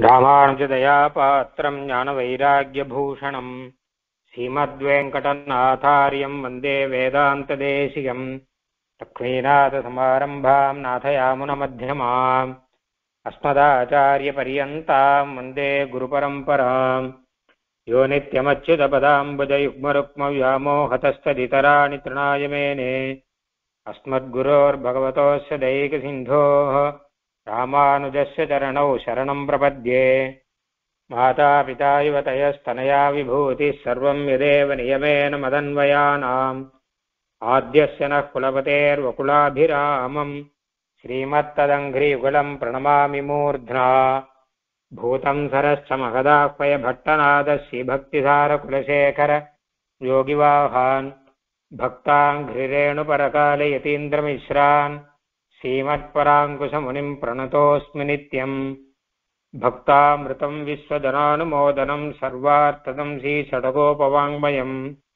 ராமானுஜதயாபாத்திரம் ஞானவைராக்யபூஷணம் ஸ்ரீமத்வேங்கடநாதார்யம் வந்தே வேதாந்ததேசிகம் லக்ஷ்மீநாதசமாரம்பாம் நாதயாமுனமத்தியமாம் அஸ்மதாச்சாரியபரியந்தாம் வந்தே குருபரம்பராம் யோ நித்யமच्युतपदाम्बुजयुग्मरुक्मव्यामोहतस्तदितराणि तृणाय मेने अस्मद्गुरोर्भगवतोऽस्य दैकसिन्धोः रामानुजस्य चरणौ शरणं प्रपद्ये। मातापिता युवतयस्तनया विभूतिः सर्वं यदेव नियमेन मदन्वयानाम् आद्यस्य नः कुलपतेर्वकुलाभिरामम् श्रीमत्तदङ्घ्रियुगलं प्रणमामि मूर्ध्ना। भूतं सरश्च महदाह्वय भट्टनादः श्रीभक्तिसारकुलशेखर योगिवाहान् भक्ताङ्घ्रिरेणुपरकाले यतीन्द्रमिश्रान् श्रीमत्पराङ्कुशमुनिं प्रणतोऽस्मि नित्यम्। भक्तामृतं विश्वजनानुमोदनं सर्वार्थदं श्रीषडगोपवाङ्मयम्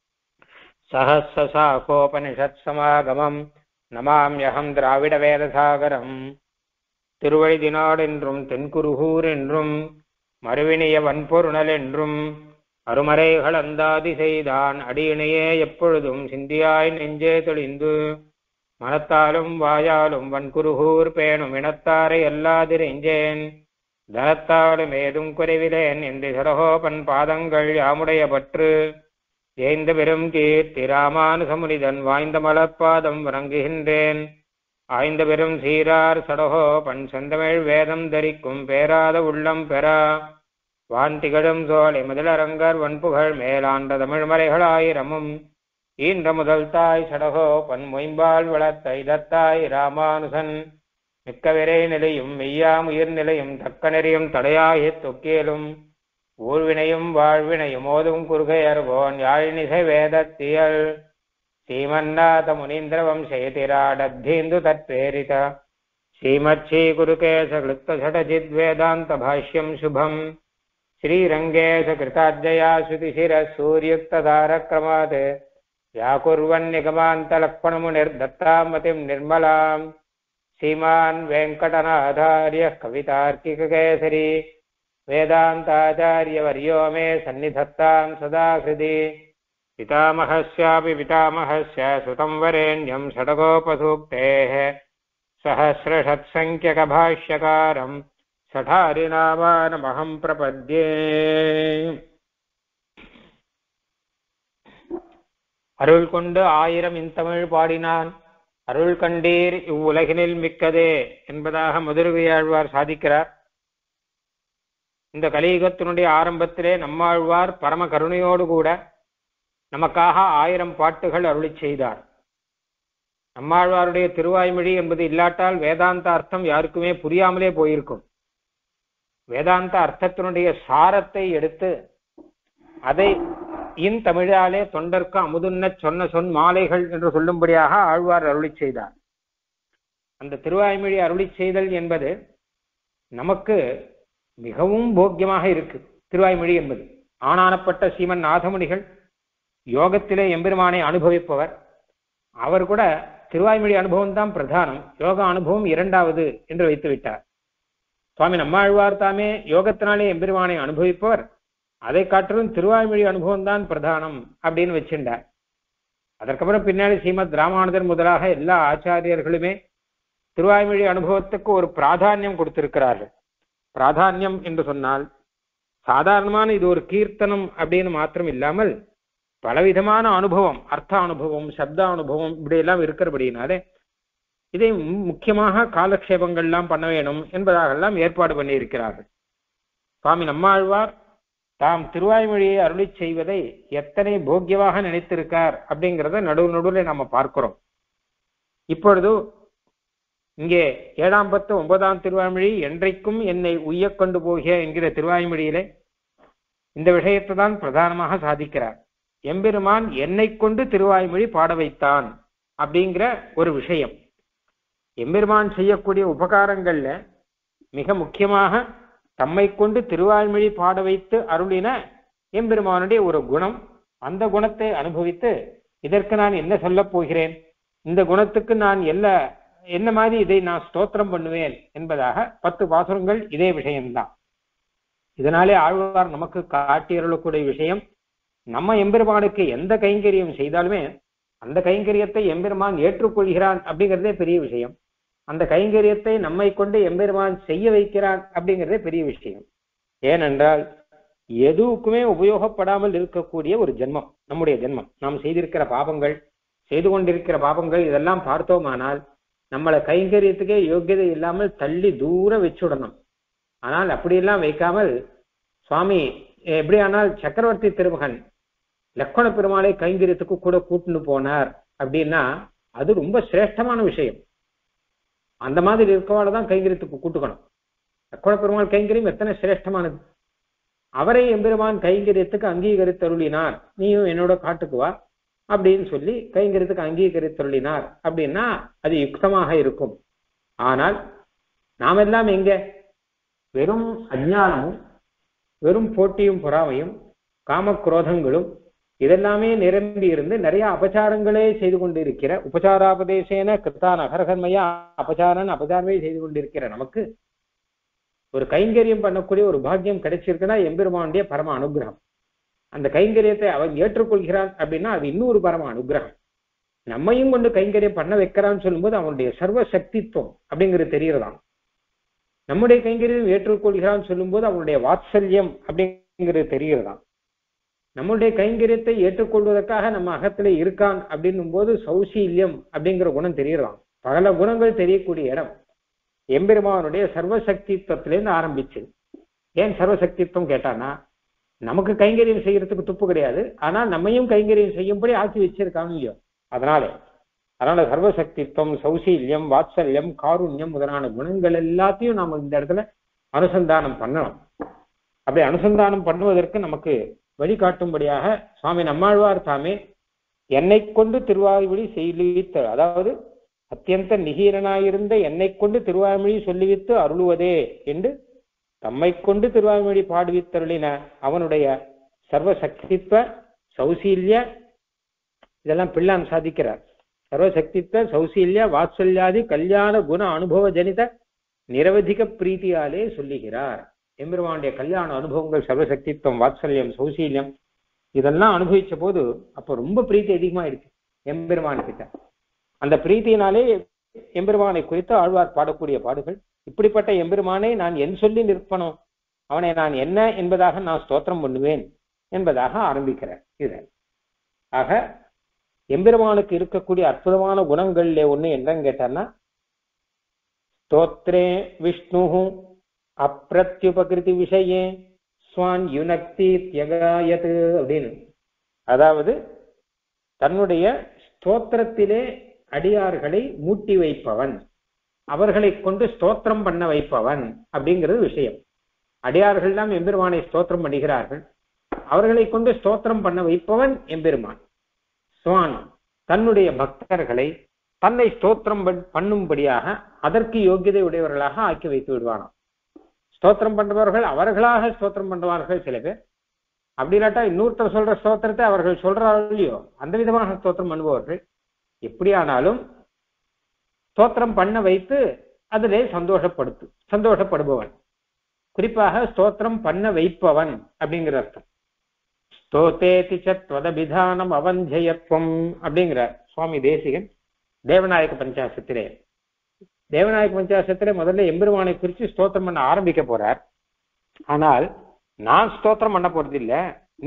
सहस्रशाखोपनिषत्समागमं नमाम्यहं द्राविडवेदसागरम्। திருவழிதினாடென்றும் தென்குருகூர் என்றும் மறுவினிய வன்பொருணல் என்றும் அருமறைகள் அந்தாதி செய்தான் அடியினையே எப்பொழுதும் சிந்தியாய் நெஞ்சே தெளிந்து மனத்தாலும் வாயாலும் வன்குருகூர் பேணும் இனத்தாரை அல்லாதிரெஞ்சேன் தனத்தாலும் ஏதும் குறைவிலேன் என்று சடகோபன் பாதங்கள் யாமுடைய பற்று ஏய்ந்த பெரும் கீர்த்தி ராமானுசமுனிதன் வாய்ந்த மலர்பாதம் வணங்குகின்றேன்। ஆய்ந்த பெரும் சீரார் சடகோபன் செந்தமிழ் வேதம் தரிக்கும் பேராத உள்ளம் பெறா வான் திகழும் சோலை முதலரங்கர் வன்புகழ் மேலாண்ட தமிழ்மறைகளாயிரமும் ஈன்ற முதல் தாய் சடகோபன் மொயம்பால் வளர்த்த இதத்தாய் ராமானுசன் மிக்க விரை நிலையும் மெய்யாம் உயிர் நிலையும் தக்க நெறியும் தடையாகி தொக்கியலும் ஊர்வினையும் வாழ்வினையும் ஓதும் குறுகையர்வோன் யாழினிசை வேதத்தியல் श्रीमन्नाथ मुनीन्द्र वंशयतिराडद्धीन्दु तत्प्रेरित श्रीमच्छी गुरुकेशकृत्तषडजिद्वेदान्त भाष्यं शुभम् श्रीरङ्गेश कृताज्जया श्रुतिशिरः सूर्युक्तधारक्रमात् व्याकुर्वन्निगमान्तलक्ष्मणमुनिर्दत्तां निर्मलां श्रीमान् वेङ्कटनाथार्यः कवितार्किककेसरी वेदान्ताचार्यवर्यो मे सन्निधत्तां सदा हृदि। पितामहस्यापि पितामहस्य सुतं वरेण्यं षडगोपसूक्तेः सहस्रषत्सङ्ख्यकभाष्यकारं सठारिनामानमहं प्रपद्ये। அருள் கொண்டு ஆயிரம் இன்தமிழ் பாடினான் அருள் கண்டீர் இவ்வுலகினில் மிக்கதே என்பதாக மதுரகவியாழ்வார் சாதிக்கிறார்। இந்த கலியுகத்தினுடைய ஆரம்பத்திலே நம்மாழ்வார் பரம கருணையோடு கூட நமக்காக 1000 பாட்டுகள் அருளி செய்தார்। நம்மாழ்வாருடைய திருவாய்மொழி என்பது இல்லாட்டால் வேதாந்த அர்த்தம் யாருக்குமே புரியாமலே போயிருக்கும்। வேதாந்த அர்த்தத்தினுடைய சாரத்தை எடுத்து அதை இன் தமிழாலே தொண்டர்க்கு அமுதுன்ன சொன்ன சொன் மாலைகள் என்று சொல்லும்படியாக ஆழ்வார் அருளி செய்தார்। அந்த திருவாய்மொழி அருளி செய்தல் என்பது நமக்கு மிகவும் போக்கியமாக இருக்கு। திருவாய்மொழி என்பது ஆனானப்பட்ட ஸ்ரீமன் நாதமுனிகள் யோகத்திலே எம்பெருமானை அனுபவிப்பவர், அவர் கூட திருவாய்மொழி அனுபவம் தான் பிரதானம், யோக அனுபவம் இரண்டாவது என்று வைத்து விட்டார்। சுவாமி நம்மாழ்வார் தாமே யோகத்தினாலே எம்பெருமானை அனுபவிப்பவர், அதை காட்டிலும் திருவாய்மொழி அனுபவம் தான் பிரதானம் அப்படின்னு வச்சிருந்தார்। அதற்கப்புறம் பின்னாடி ஸ்ரீமத் ராமானுஜர் முதலாக எல்லா ஆச்சாரியர்களுமே திருவாய்மொழி அனுபவத்துக்கு ஒரு பிராதானியம் கொடுத்திருக்கிறார்கள்। பிராதானியம் என்று சொன்னால் சாதாரணமான இது ஒரு கீர்த்தனம் அப்படின்னு மாத்திரம் இல்லாமல் பலவிதமான அனுபவம், அர்த்த அனுபவம், சப்த அனுபவம் இப்படி எல்லாம் இருக்கிறபடினாலே இதை முக்கியமாக காலக்ஷேபங்கள்லாம் பண்ண வேணும் என்பதாகலாம் ஏற்பாடு பண்ணி இருக்கிறார்கள்। சுவாமி நம்மாழ்வார் தாம் திருவாய்மொழியை அருளி செய்வதை எத்தனை போக்கியமாக நினைத்திருக்கார் அப்படிங்கிறத நடுவில் நாம பார்க்கிறோம்। இப்பொழுது இங்கே 7ஆம் பத்து 9ஆம் திருவாய்மொழி என்றைக்கும் என்னை உய்ய கொண்டு போகிய என்கிற திருவாய்மொழியிலே இந்த விஷயத்தை தான் பிரதானமாக சாதிக்கிறார்। எம்பெருமான் என்னை கொண்டு திருவாய்மொழி பாட வைத்தான் அப்படிங்கிற ஒரு விஷயம்। எம்பெருமான் செய்யக்கூடிய உபகாரங்கள்ல மிக முக்கியமாக தம்மை கொண்டு திருவாய்மொழி பாட வைத்து அருளின எம்பெருமானுடைய ஒரு குணம், அந்த குணத்தை அனுபவித்து இதற்கு நான் என்ன சொல்ல போகிறேன், இந்த குணத்துக்கு நான் என்ன மாதிரி இதை நான் ஸ்தோத்திரம் பண்ணுவேன் என்பதாக 10 பாசுரங்கள் இதே விஷயம்தான்। இதனாலே ஆழ்வார் நமக்கு காட்டியருளக்கூடிய விஷயம், நம்ம எம்பெருமானுக்கு எந்த கைங்கரியம் செய்தாலுமே அந்த கைங்கரியத்தை எம்பெருமான் ஏற்றுக்கொள்கிறான் அப்படிங்கிறதே பெரிய விஷயம். அந்த கைங்கரியத்தை நம்மை கொண்டு எம்பெருமான் செய்ய வைக்கிறான் அப்படிங்கிறதே பெரிய விஷயம். ஏனென்றால் எதுவுக்குமே உபயோகப்படாமல் இருக்கக்கூடிய ஒரு ஜென்மம் நம்முடைய ஜென்மம். நாம் செய்திருக்கிற பாபங்கள், செய்து கொண்டிருக்கிற பாபங்கள் இதெல்லாம் பார்த்தோமானால் நம்மளை கைங்கரியத்துக்கே யோக்கியதை இல்லாமல் தள்ளி தூரம் வச்சுடணும். ஆனால் அப்படியெல்லாம் வைக்காமல் சுவாமி எப்படியானால் சக்கரவர்த்தி திருமகன் லக்ஷ்மண பெருமாளை கைங்கரியத்துக்கு கூட கூட்டுன்னு போனார் அப்படின்னா அது ரொம்ப சிரேஷ்டமான விஷயம். அந்த மாதிரி இருக்கவாழ்தான் கைங்கரியத்துக்கு கூட்டுக்கணும். லக்ஷ்மண பெருமாள் கைங்கரியம் எத்தனை சிரேஷ்டமானது. அவரை எம்பெருமான் கைங்கரியத்துக்கு அங்கீகரித்தருளினார், நீயும் என்னோட காட்டுக்கு வா அப்படின்னு சொல்லி கைங்கரியத்துக்கு அங்கீகரித்தருளினார் அப்படின்னா அது யுக்தமாக இருக்கும். ஆனால் நாமெல்லாம் எங்க வெறும் அஞ்ஞானமும் வெறும் போட்டியும் பொறாமையும் காமக்ரோதங்களும் இதெல்லாமே நிரம்பி இருந்து நிறைய அபச்சாரங்களே செய்து கொண்டு இருக்கிற, உபச்சாராபதேசேன கிருத்தான் அகர்கன்மையா அபச்சாரமே செய்து கொண்டிருக்கிற நமக்கு ஒரு கைங்கரியம் பண்ணக்கூடிய ஒரு பாக்கியம் கிடைச்சிருக்குன்னா எம்பெருமானுடைய பரம அனுகிரகம். அந்த கைங்கரியத்தை அவன் ஏற்றுக்கொள்கிறான் அப்படின்னா அது இன்னொரு பரம அனுகிரகம். நம்மையும் கொண்டு கைங்கரியம் பண்ண வைக்கிறான்னு சொல்லும்போது அவனுடைய சர்வ சக்தித்துவம் அப்படிங்கிறது தெரியறதான். நம்முடைய கைங்கரியம் ஏற்றுக்கொள்கிறான்னு சொல்லும்போது அவனுடைய வாத்சல்யம் அப்படிங்கிறது தெரியறதான். நம்முடைய கைங்கரியத்தை ஏற்றுக்கொள்வதற்காக நம்ம அகத்துல இருக்கான் அப்படின்னும் போது சௌசீல்யம் அப்படிங்கிற குணம் தெரியறதான். பல குணங்கள் தெரியக்கூடிய இடம் எம்பெருமானுடைய சர்வசக்தித்துவத்திலேருந்து ஆரம்பிச்சு. ஏன் சர்வசக்தித்துவம் கேட்டானா, நமக்கு கைங்கரியம் செய்யறதுக்கு துப்பு கிடையாது, ஆனால் நம்மையும் கைங்கரியம் செய்யும்படி ஆக்கி வச்சிருக்காங்க இல்லையோ. அதனால சர்வசக்தித்துவம், சௌசீல்யம், வாத்சல்யம், காருண்யம் முதலான குணங்கள் எல்லாத்தையும் நாம இந்த இடத்துல அனுசந்தானம் பண்ணணும். அப்படி அனுசந்தானம் பண்ணுவதற்கு நமக்கு வழிகாட்டும்படியாக சுவாமி நம்மாழ்வார் தாமே என்னை கொண்டு திருவாய்மொழி செய்வித்த, அதாவது அத்தியந்த நிகீரனாயிருந்த என்னை கொண்டு திருவாய்மொழி சொல்லிவித்து அருளுவதே என்று தம்மை கொண்டு திருவாய்மொழி பாடுவித்தருளின அவனுடைய சர்வசக்தித்வ சௌசீல்ய இதெல்லாம் பிள்ளான் சாதிக்கிறார். சர்வசக்தித்வ சௌசீல்ய வாத்சல்யாதி கல்யாண குண அனுபவ ஜனித நிரவதிக பிரீத்தியாலே சொல்லுகிறார். எம்பெருமானுடைய கல்யாண அனுபவங்கள் சர்வசக்தித்வம், வாத்சல்யம், சௌசீல்யம் இதெல்லாம் அனுபவிச்ச போது அப்ப ரொம்ப பிரீத்தி அதிகமா இருக்கு எம்பெருமான் கிட்ட. அந்த பிரீத்தியினாலே எம்பெருமானை குறித்து ஆழ்வார் பாடக்கூடிய பாடுகள், இப்படிப்பட்ட எம்பெருமானை நான் என் சொல்லி நிற்பனும், அவனை நான் என்ன என்பதாக நான் ஸ்தோத்திரம் பண்ணுவேன் என்பதாக ஆரம்பிக்கிறேன். இது ஆக எம்பெருமானுக்கு இருக்கக்கூடிய அற்புதமான குணங்கள்ல ஒண்ணு என்னன்னு கேட்டார்னா, ஸ்தோத்ரே விஷ்ணு அப்பிரத்யுபகிருதி விஷயே ஸ்வான் யுனக்தி தியகாயத் அப்படின்னு. அதாவது தன்னுடைய ஸ்தோத்திரத்திலே அடியார்களை மூட்டி வைப்பவன், அவர்களை கொண்டு ஸ்தோத்திரம் பண்ண வைப்பவன் அப்படிங்கிறது விஷயம். அடியார்கள் எல்லாம் எம்பெருமானை ஸ்தோத்திரம் பண்ணுகிறார்கள், அவர்களை கொண்டு ஸ்தோத்திரம் பண்ண வைப்பவன் எம்பெருமான். சுவான் தன்னுடைய பக்தர்களை தன்னை ஸ்தோத்திரம் பண்ணும்படியாக அதற்கு யோகியதை உடையவர்களாக ஆக்கி வைத்து விடுவானாம். ஸ்தோத்திரம் பண்றவர்கள் அவர்களாக ஸ்தோத்திரம் பண்ணுவார்கள் சில பேர். அப்படி இல்லாட்டா இன்னொருத்தர் சொல்ற ஸ்தோத்திரத்தை அவர்கள் சொல்றார்கள் இல்லையோ அந்த விதமாக ஸ்தோத்திரம் பண்ணுபவர்கள். எப்படியானாலும் ஸ்தோத்திரம் பண்ண வைத்து அதிலே சந்தோஷப்படுபவன், குறிப்பாக ஸ்தோத்திரம் பண்ண வைப்பவன் அப்படிங்கிற அர்த்தம். ஸ்தோதேதி சத்வதபிதானம் அவஞ்சயத்வம் அப்படிங்கிற சுவாமி தேசிகன் தேவநாயக பஞ்சாசத்திலே. தேவநாயக பஞ்சாசத்திலே முதல்ல எம்பெருமானை குறித்து ஸ்தோத்திரம் பண்ண ஆரம்பிக்க போறார். ஆனால் நான் ஸ்தோத்திரம் பண்ண போறது இல்ல,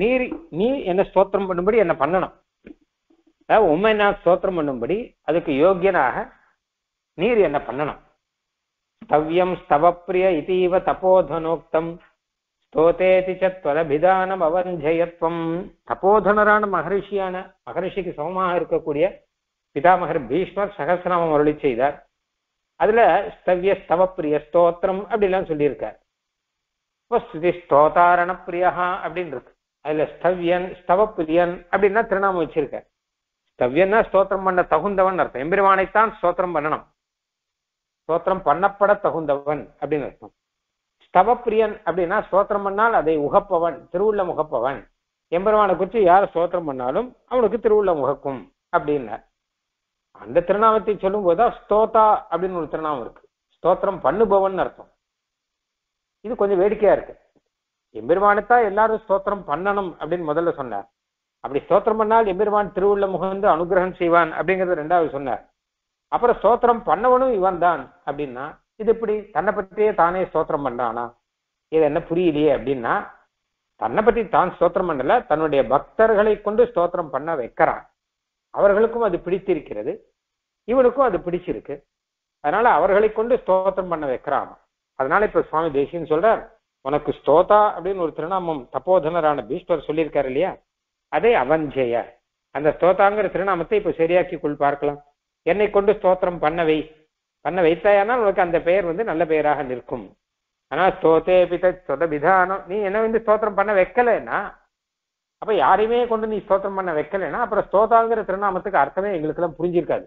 நீ என்ன ஸ்தோத்திரம் பண்ணும்படி என்ன பண்ணணும். உண்மை நான் ஸ்தோத்திரம் பண்ணும்படி அதுக்கு யோக்கியனாக நீர் என்ன பண்ணணும். ஸ்தவ்யம் ஸ்தவப்பிரிய இதீவ தபோதனோக்தம் ஸ்தோதேதி சத்வதபிதானம் அவஞ்சயத்வம். தபோதனரான மகரிஷிக்கு சமமாக இருக்கக்கூடிய பிதாமகர் பீஷ்மர் சகஸ்ரநாமம் அருளி செய்தார். அதுல ஸ்தவ்ய ஸ்தவப்பிரிய ஸ்தோத்திரம் அப்படிலாம் சொல்லியிருக்கார். இப்போ ஸ்துதி ஸ்தோதாரண பிரியா அப்படின்னு இருக்கு. அதுல ஸ்தவ்யன் ஸ்தவப்பிரியன் அப்படின்னா திருநாமம் வச்சிருக்க. ஸ்தவ்யன்னா ஸ்தோத்திரம் பண்ண தகுந்தவன் அர்த்தம். எம்பெருமானைத்தான் ஸ்தோத்திரம் பண்ணணும், ஸ்தோத்திரம் பண்ணப்பட தகுந்தவன் அப்படின்னு அர்த்தம். ஸ்தவப்பிரியன் அப்படின்னா ஸ்தோத்திரம் பண்ணால் அதை உகப்பவன், திருவுள்ள முகப்பவன். எம்பெருமானை குறித்து யார் ஸ்தோத்திரம் பண்ணாலும் அவனுக்கு திருவுள்ள முகக்கும் அப்படின்னார். அந்த திருநாமத்தை சொல்லும் போதுதான் ஸ்தோதா அப்படின்னு ஒரு திருநாமம் இருக்கு. ஸ்தோத்திரம் பண்ணுபவன் அர்த்தம். இது கொஞ்சம் வேடிக்கையா இருக்கு. எம்பெருமானைத்தான் எல்லாரும் ஸ்தோத்திரம் பண்ணணும் அப்படின்னு முதல்ல சொன்னார். அப்படி ஸ்தோத்திரம் பண்ணால் எம்பெருமான் திருவுள்ள முகந்து அனுகிரகம் செய்வான் அப்படிங்கறது ரெண்டாவது சொன்னார். அப்புறம் ஸ்தோத்திரம் பண்ணவனும் இவன் தான் அப்படின்னா இது எப்படி தன்னை பற்றியே தானே ஸ்தோத்திரம் பண்றானா? இது என்ன புரியலையே அப்படின்னா, தன்னை பற்றி தான் ஸ்தோத்திரம் பண்ணல, தன்னுடைய பக்தர்களை கொண்டு ஸ்தோத்திரம் பண்ண வைக்கிறான். அவர்களுக்கும் அது பிடித்திருக்கிறது, இவனுக்கும் அது பிடிச்சிருக்கு. அதனால அவர்களை கொண்டு ஸ்தோத்திரம் பண்ண வைக்கிறான். அதனால இப்ப சுவாமி தேசிகன் சொல்றார், உனக்கு ஸ்தோதா அப்படின்னு ஒரு திருநாமம் தப்போதனரான பீஷ்மர் சொல்லியிருக்காரு இல்லையா, அதை அவஞ்செய, அந்த ஸ்தோதாங்கிற திருநாமத்தை இப்ப சரியாக்கி கொள் பார்க்கலாம். என்னை கொண்டு ஸ்தோத்திரம் பண்ண வைத்தாயானால் உனக்கு அந்த பெயர் நல்ல பெயராக நிற்கும். ஆனா ஸ்தோதே பிதானம், நீ என்ன ஸ்தோத்திரம் பண்ண வைக்கலைன்னா, அப்ப யாரையுமே கொண்டு நீ ஸ்தோத்திரம் பண்ண வைக்கலைன்னா அப்புறம் ஸ்தோதாங்கிற திருநாமத்துக்கு அர்த்தமே எங்களுக்கு எல்லாம் புரிஞ்சிருக்காது.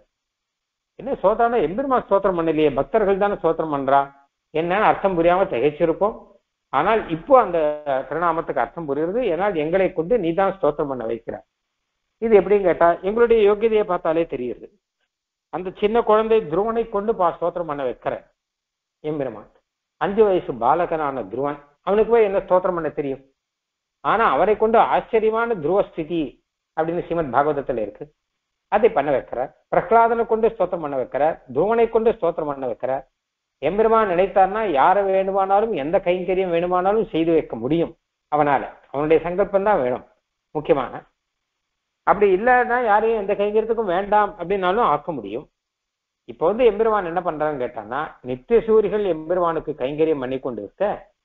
என்ன ஸ்தோதானா எம்பெருமா ஸ்தோத்திரம் பண்ணலையே, பக்தர்கள் தானே ஸ்தோத்திரம் பண்றா, என்னன்னு அர்த்தம் புரியாம திகைச்சிருப்போம். ஆனால் இப்போ அந்த திருநாமத்துக்கு அர்த்தம் புரியுறது, ஏன்னால் எங்களை கொண்டு நீ தான் ஸ்தோத்திரம் பண்ண வைக்கிற. இது எப்படின்னு கேட்டா எங்களுடைய யோகியதையை பார்த்தாலே தெரியுது. அந்த சின்ன குழந்தை துருவனை கொண்டு ஸ்தோத்திரம் பண்ண வைக்கிற எம்பெருமான், 5 வயசு பாலகனான துருவன், அவனுக்கு போய் என்ன ஸ்தோத்திரம் பண்ண தெரியும்? ஆனா அவரை கொண்டு ஆச்சரியமான துருவஸ்திதி அப்படின்னு ஸ்ரீமத் பாகவதத்துல இருக்கு, அதை பண்ண வைக்கிறார். பிரகலாதனை கொண்டு ஸ்தோத்திரம் பண்ண வைக்கிறார், துருவனை கொண்டு ஸ்தோத்திரம் பண்ண வைக்கிறார். எம்பெருமான் நினைத்தார்னா யாரை வேணுமானாலும் எந்த கைங்கரியம் வேணுமானாலும் செய்து வைக்க முடியும் அவனால. அவனுடைய சங்கல்பம் தான் வேணும் முக்கியமான. அப்படி இல்லைன்னா யாரையும் எந்த கைங்கரியத்துக்கும் வேண்டாம் அப்படின்னாலும் ஆக்க முடியும். இப்ப எம்பெருமான் என்ன பண்றான்னு கேட்டான்னா, நித்திய சூரிகள் எம்பெருமானுக்கு கைங்கரியம் பண்ணி கொண்டு இருக்க,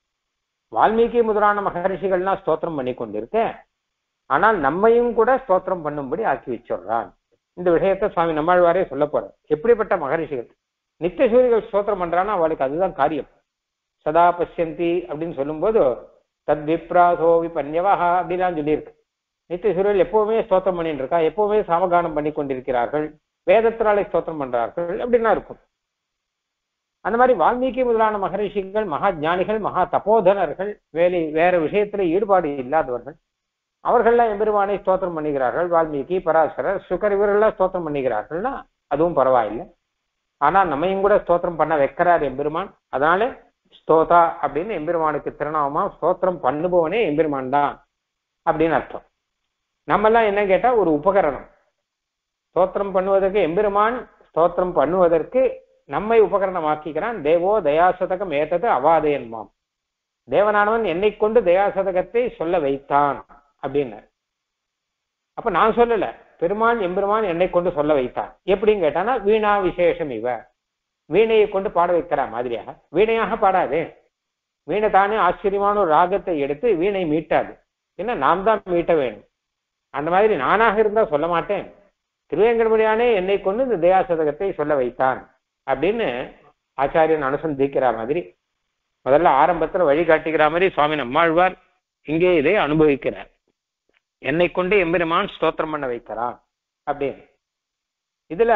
வால்மீகி முதலான மகரிஷிகள்லாம் ஸ்தோத்திரம் பண்ணி கொண்டு இருக்க, ஆனால் நம்மையும் கூட ஸ்தோத்திரம் பண்ணும்படி ஆக்கி வச்சிடுறான். இந்த விஷயத்த சுவாமி நம்மாழ்வாரே சொல்ல போறார். எப்படிப்பட்ட மகரிஷிகள் நித்திய சூரிகள் ஸ்தோத்திரம் பண்றான்னா அவளுக்கு அதுதான் காரியம். சதா பசியந்தி அப்படின்னு சொல்லும்போது தத் விப்ராசோ விபன்யவஹா அப்படின்லாம் சொல்லியிருக்கு. நித்திய சூரியர்கள் எப்பவுமே ஸ்தோத்திரம் பண்ணிட்டு இருக்கா, எப்பவுமே சாமகானம் பண்ணி கொண்டிருக்கிறார்கள், வேதத்தினாலே ஸ்தோத்திரம் பண்றார்கள் அப்படின்னா இருக்கும். அந்த மாதிரி வால்மீகி முதலான மகரிஷிகள் மகா ஞானிகள், மகா தபோதனர்கள், வேற விஷயத்துல ஈடுபாடு இல்லாதவர்கள், அவர்கள்லாம் எம்பெருமானை ஸ்தோத்திரம் பண்ணுகிறார்கள். வால்மீகி, பராசரர், சுகர் இவர்கள்லாம் ஸ்தோத்திரம் பண்ணுகிறார்கள்னா அதுவும் பரவாயில்லை. ஆனா நம்மையும் கூட ஸ்தோத்திரம் பண்ண வைக்கிறார் எம்பெருமான். அதனால ஸ்தோதா அப்படின்னு எம்பெருமானுக்கு திருநாமமா ஸ்தோத்திரம் பண்ணுபவனே எம்பெருமான் தான் அப்படின்னு அர்த்தம். நம்ம எல்லாம் என்ன கேட்டா ஒரு உபகரணம். ஸ்தோத்திரம் பண்ணுவதற்கு எம்பெருமான் ஸ்தோத்திரம் பண்ணுவதற்கு நம்மை உபகரணம் ஆக்கிக்கிறான். தேவோ தயாசதகம் ஏத்தது அவாதயன்மாம், தேவனானவன் என்னை கொண்டு தயாசதகத்தை சொல்ல வைத்தான் அப்படின்னு. அப்ப நான் சொல்லல, பெருமான் எம்பெருமான் என்னை கொண்டு சொல்ல வைத்தான். எப்படின்னு கேட்டானா வீணா விசேஷம் இவ, வீணையை கொண்டு பாட வைக்கிற மாதிரியாக. வீணையாக பாடாது, வீணை தானே ஆச்சரியமான ஒரு ராகத்தை எடுத்து வீணை மீட்டாது, என்ன நாம் தான் மீட்ட வேணும். அந்த மாதிரி நானாக இருந்தா சொல்ல மாட்டேன், திருவேங்கடமுடியானே என்னை கொண்டு இந்த தயாசதகத்தை சொல்ல வைத்தான் அப்படின்னு ஆச்சாரியன் அனுசந்திக்கிற மாதிரி, முதல்ல ஆரம்பத்துல வழிகாட்டுகிற மாதிரி சுவாமி நம்மாழ்வார் இங்கே இதை அனுபவிக்கிறார். என்னை கொண்டு எம்பெருமான் ஸ்தோத்திரம் பண்ண வைக்கிறான் அப்படின்னு. இதுல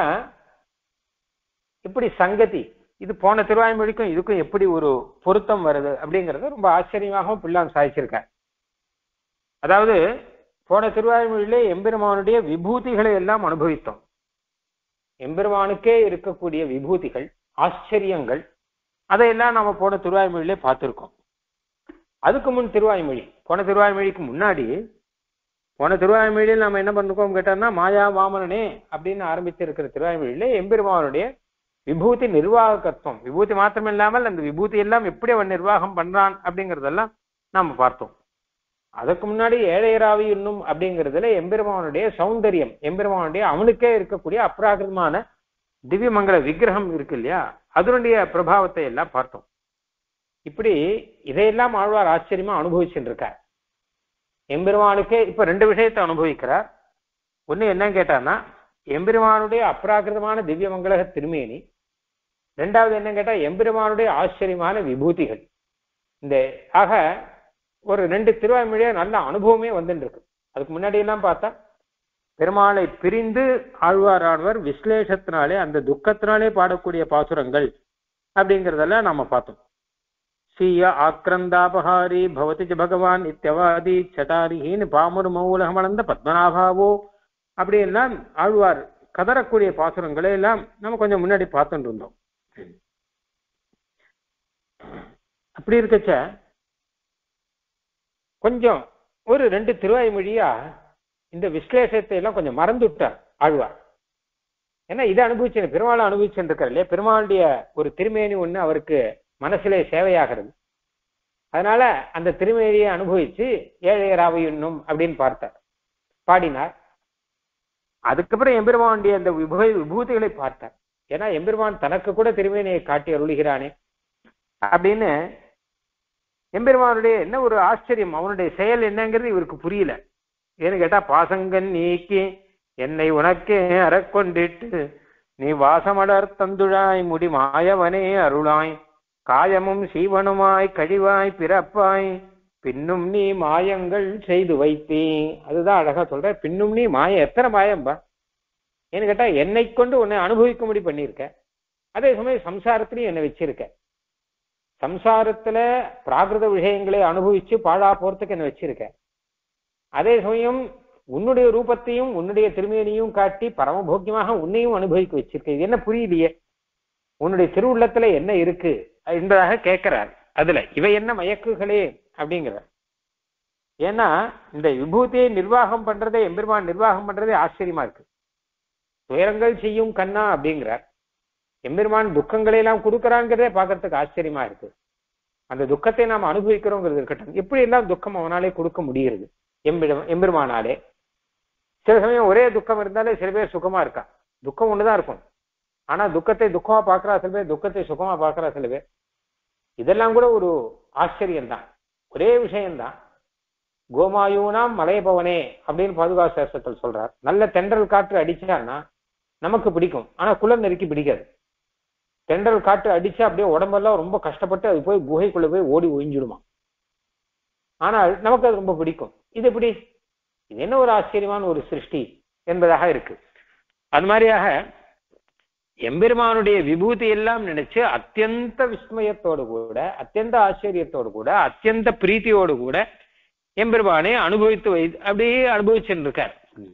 இப்படி சங்கதி, இது போன திருவாய்மொழிக்கும் இதுக்கும் எப்படி ஒரு பொருத்தம் வருது அப்படிங்கறது ரொம்ப ஆச்சரியமாகவும் பிள்ளான் சாதிச்சிருக்க. அதாவது போன திருவாய்மொழியிலே எம்பெருமானுடைய விபூதிகளை எல்லாம் அனுபவித்தோம். எம்பெருமானுக்கே இருக்கக்கூடிய விபூதிகள், ஆச்சரியங்கள், அதையெல்லாம் நாம போன திருவாய்மொழியிலே பார்த்திருக்கோம். அதுக்கு முன் திருவாய்மொழி, போன திருவாய்மொழிக்கு முன்னாடி போன திருவாய்மொழியில் நம்ம என்ன பண்ணிருக்கோம் கேட்டோம்னா, மாயா வாமனனே அப்படின்னு ஆரம்பித்து இருக்கிற திருவாய்மொழியிலே எம்பெருமானுடைய விபூதி நிர்வாகத்துவம், விபூதி மாத்திரம் இல்லாமல் அந்த விபூதி எல்லாம் எப்படி அவன் நிர்வாகம் பண்றான் அப்படிங்கிறதெல்லாம் நாம பார்த்தோம். அதுக்கு முன்னாடி ஏழையராவி இன்னும் அப்படிங்கிறதுல எம்பெருமானுடைய சௌந்தரியம், எம்பெருமானுடைய அவனுக்கே இருக்கக்கூடிய அப்ராகிருதமான திவ்யமங்கல விக்கிரகம் இருக்கு இல்லையா, அதனுடைய பிரபாவத்தை எல்லாம் பார்த்தோம். இப்படி இதையெல்லாம் ஆழ்வார் ஆச்சரியமா அனுபவிச்சுட்டு இருக்கார். எம்பெருமானுக்கே இப்ப 2 விஷயத்தை அனுபவிக்கிறார். ஒண்ணு என்னன்னு கேட்டான்னா எம்பெருமானுடைய அப்ராகிருதமான திவ்யமங்கல திருமேனி, 2வது என்ன கேட்டா எம்பெருமானுடைய ஆச்சரியமான விபூதிகள். இந்த ஆக ஒரு 2 திருவாய்மொழியா நல்ல அனுபவமே வந்துட்டு இருக்கு. அதுக்கு முன்னாடி எல்லாம் பார்த்தா பெருமாளை பிரிந்து ஆழ்வாரானவர் விஸ்லேஷத்தினாலே அந்த துக்கத்தினாலே பாடக்கூடிய பாசுரங்கள் அப்படிங்கிறதெல்லாம் நாம பார்த்தோம். ஸ்ரீய ஆக்ரந்தாபஹாரி பவதி ச பகவான் இத்தியவாதி சட்டாரிஹின்னு பாமுரு மௌலகமளந்த பத்மநாபாவோ அப்படி எல்லாம் ஆழ்வார் கதறக்கூடிய பாசுரங்களை எல்லாம் நம்ம கொஞ்சம் முன்னாடி பார்த்துட்டு இருந்தோம். அப்படி இருக்கச்ச கொஞ்சம் ஒரு 2 திருவாய்மொழியா இந்த விஸ்லேஷத்தை எல்லாம் கொஞ்சம் மறந்து விட்டார் ஆழ்வார். ஏன்னா இதை அனுபவிச்சு பெருமாளை அனுபவிச்சுட்டு இருக்காரு இல்லையா, பெருமாளுடைய ஒரு திருமேனி ஒண்ணு அவருக்கு மனசிலே சேவையாகிறது. அதனால அந்த திருமேனியை அனுபவிச்சு ஏழையராவை இன்னும் அப்படின்னு பார்த்தார், பாடினார். அதுக்கப்புறம் எம்பெருமானுடைய அந்த விபூதிகளை பார்த்தார். ஏன்னா எம்பெருமான் தனக்கு கூட திருமேனியை காட்டி அருளுகிறானே அப்படின்னு எம்பெருமானுடைய என்ன ஒரு ஆச்சரியம், அவனுடைய செயல் என்னங்கிறது இவருக்கு புரியல. ஏன்னு கேட்டா, பாசங்கன் நீக்கி என்னை உனக்கே அறக்கொண்டிட்டு நீ வாசமலர் தந்துழாய் முடி மாயவனே அருளாய் காயமும் சீவனுமாய் கழிவாய் பிறப்பாய் பின்னும் நீ மாயங்கள் செய்து வைத்தே. அதுதான் அழகா சொல்ற, பின்னும் நீ மாயம். எத்தனை மாயம்பா? ஏன்னு கேட்டா, என்னை கொண்டு உன்னை அனுபவிக்கும்படி பண்ணியிருக்க, அதே சமயம் சம்சாரத்திலையும் என்னை வச்சிருக்க. சம்சாரத்துல பிராகிருத விஷயங்களை அனுபவிச்சு பாழா போறதுக்கு என்ன வச்சிருக்க, அதே சமயம் உன்னுடைய ரூபத்தையும் உன்னுடைய திருமேனியும் காட்டி பரமபோக்கியமாக உன்னையும் அனுபவிக்க வச்சிருக்க. இது என்ன புரியலையே, உன்னுடைய திருவுள்ளத்துல என்ன இருக்கு என்பதாக கேட்கிறார். அதுல இவை என்ன மயக்குகளே அப்படிங்கிறார். ஏன்னா இந்த விபூதியை நிர்வாகம் பண்றதே, எம்பெருமான் நிர்வாகம் பண்றதே ஆச்சரியமா இருக்கு. துயரங்கள் செய்யும் கண்ணா அப்படிங்கிறார். எம்பெருமான் துக்கங்களை எல்லாம் கொடுக்கறாங்கிறதே பார்க்கறதுக்கு ஆச்சரியமா இருக்கு. அந்த துக்கத்தை நாம் அனுபவிக்கிறோங்கிறது இருக்கட்டும், எப்படி எல்லாம் துக்கம் அவனாலே கொடுக்க முடிகிறது எம்பெருமானாலே. சில சமயம் ஒரே துக்கம் இருந்தாலே சில பேர் சுகமா இருக்கா, துக்கம் ஒண்ணுதான் இருக்கும், ஆனா துக்கத்தை துக்கமா பார்க்கறா சில பேர், துக்கத்தை சுகமா பார்க்கறா சில பேர். இதெல்லாம் கூட ஒரு ஆச்சரியம்தான், ஒரே விஷயம்தான். கோமாயூனாம் மலையபவனே அப்படின்னு பாதுகா சாஸ்திரத்தில் சொல்றார். நல்ல தென்றல் காற்று அடிச்சான்னா நமக்கு பிடிக்கும், ஆனா குளம் நெருக்கி பிடிக்காது. தென்றல் காற்று அடிச்சா அப்படியே உடம்பெல்லாம் ரொம்ப கஷ்டப்பட்டு அது போய் குகைக்குள்ள போய் ஓடி ஒழிஞ்சிடுமா, ஆனால் நமக்கு அது ரொம்ப பிடிக்கும். இது எப்படி, இது என்ன ஒரு ஆச்சரியமான ஒரு சிருஷ்டி என்பதாக இருக்கு. அது மாதிரியாக எம்பெருமானுடைய விபூதி எல்லாம் நினைச்சு அத்தியந்த விஸ்மயத்தோடு கூட, அத்தியந்த ஆச்சரியத்தோடு கூட, அத்தியந்த பிரீத்தியோடு கூட எம்பெருமானை அனுபவித்து அப்படியே அனுபவிச்சுட்டு இருக்கார்.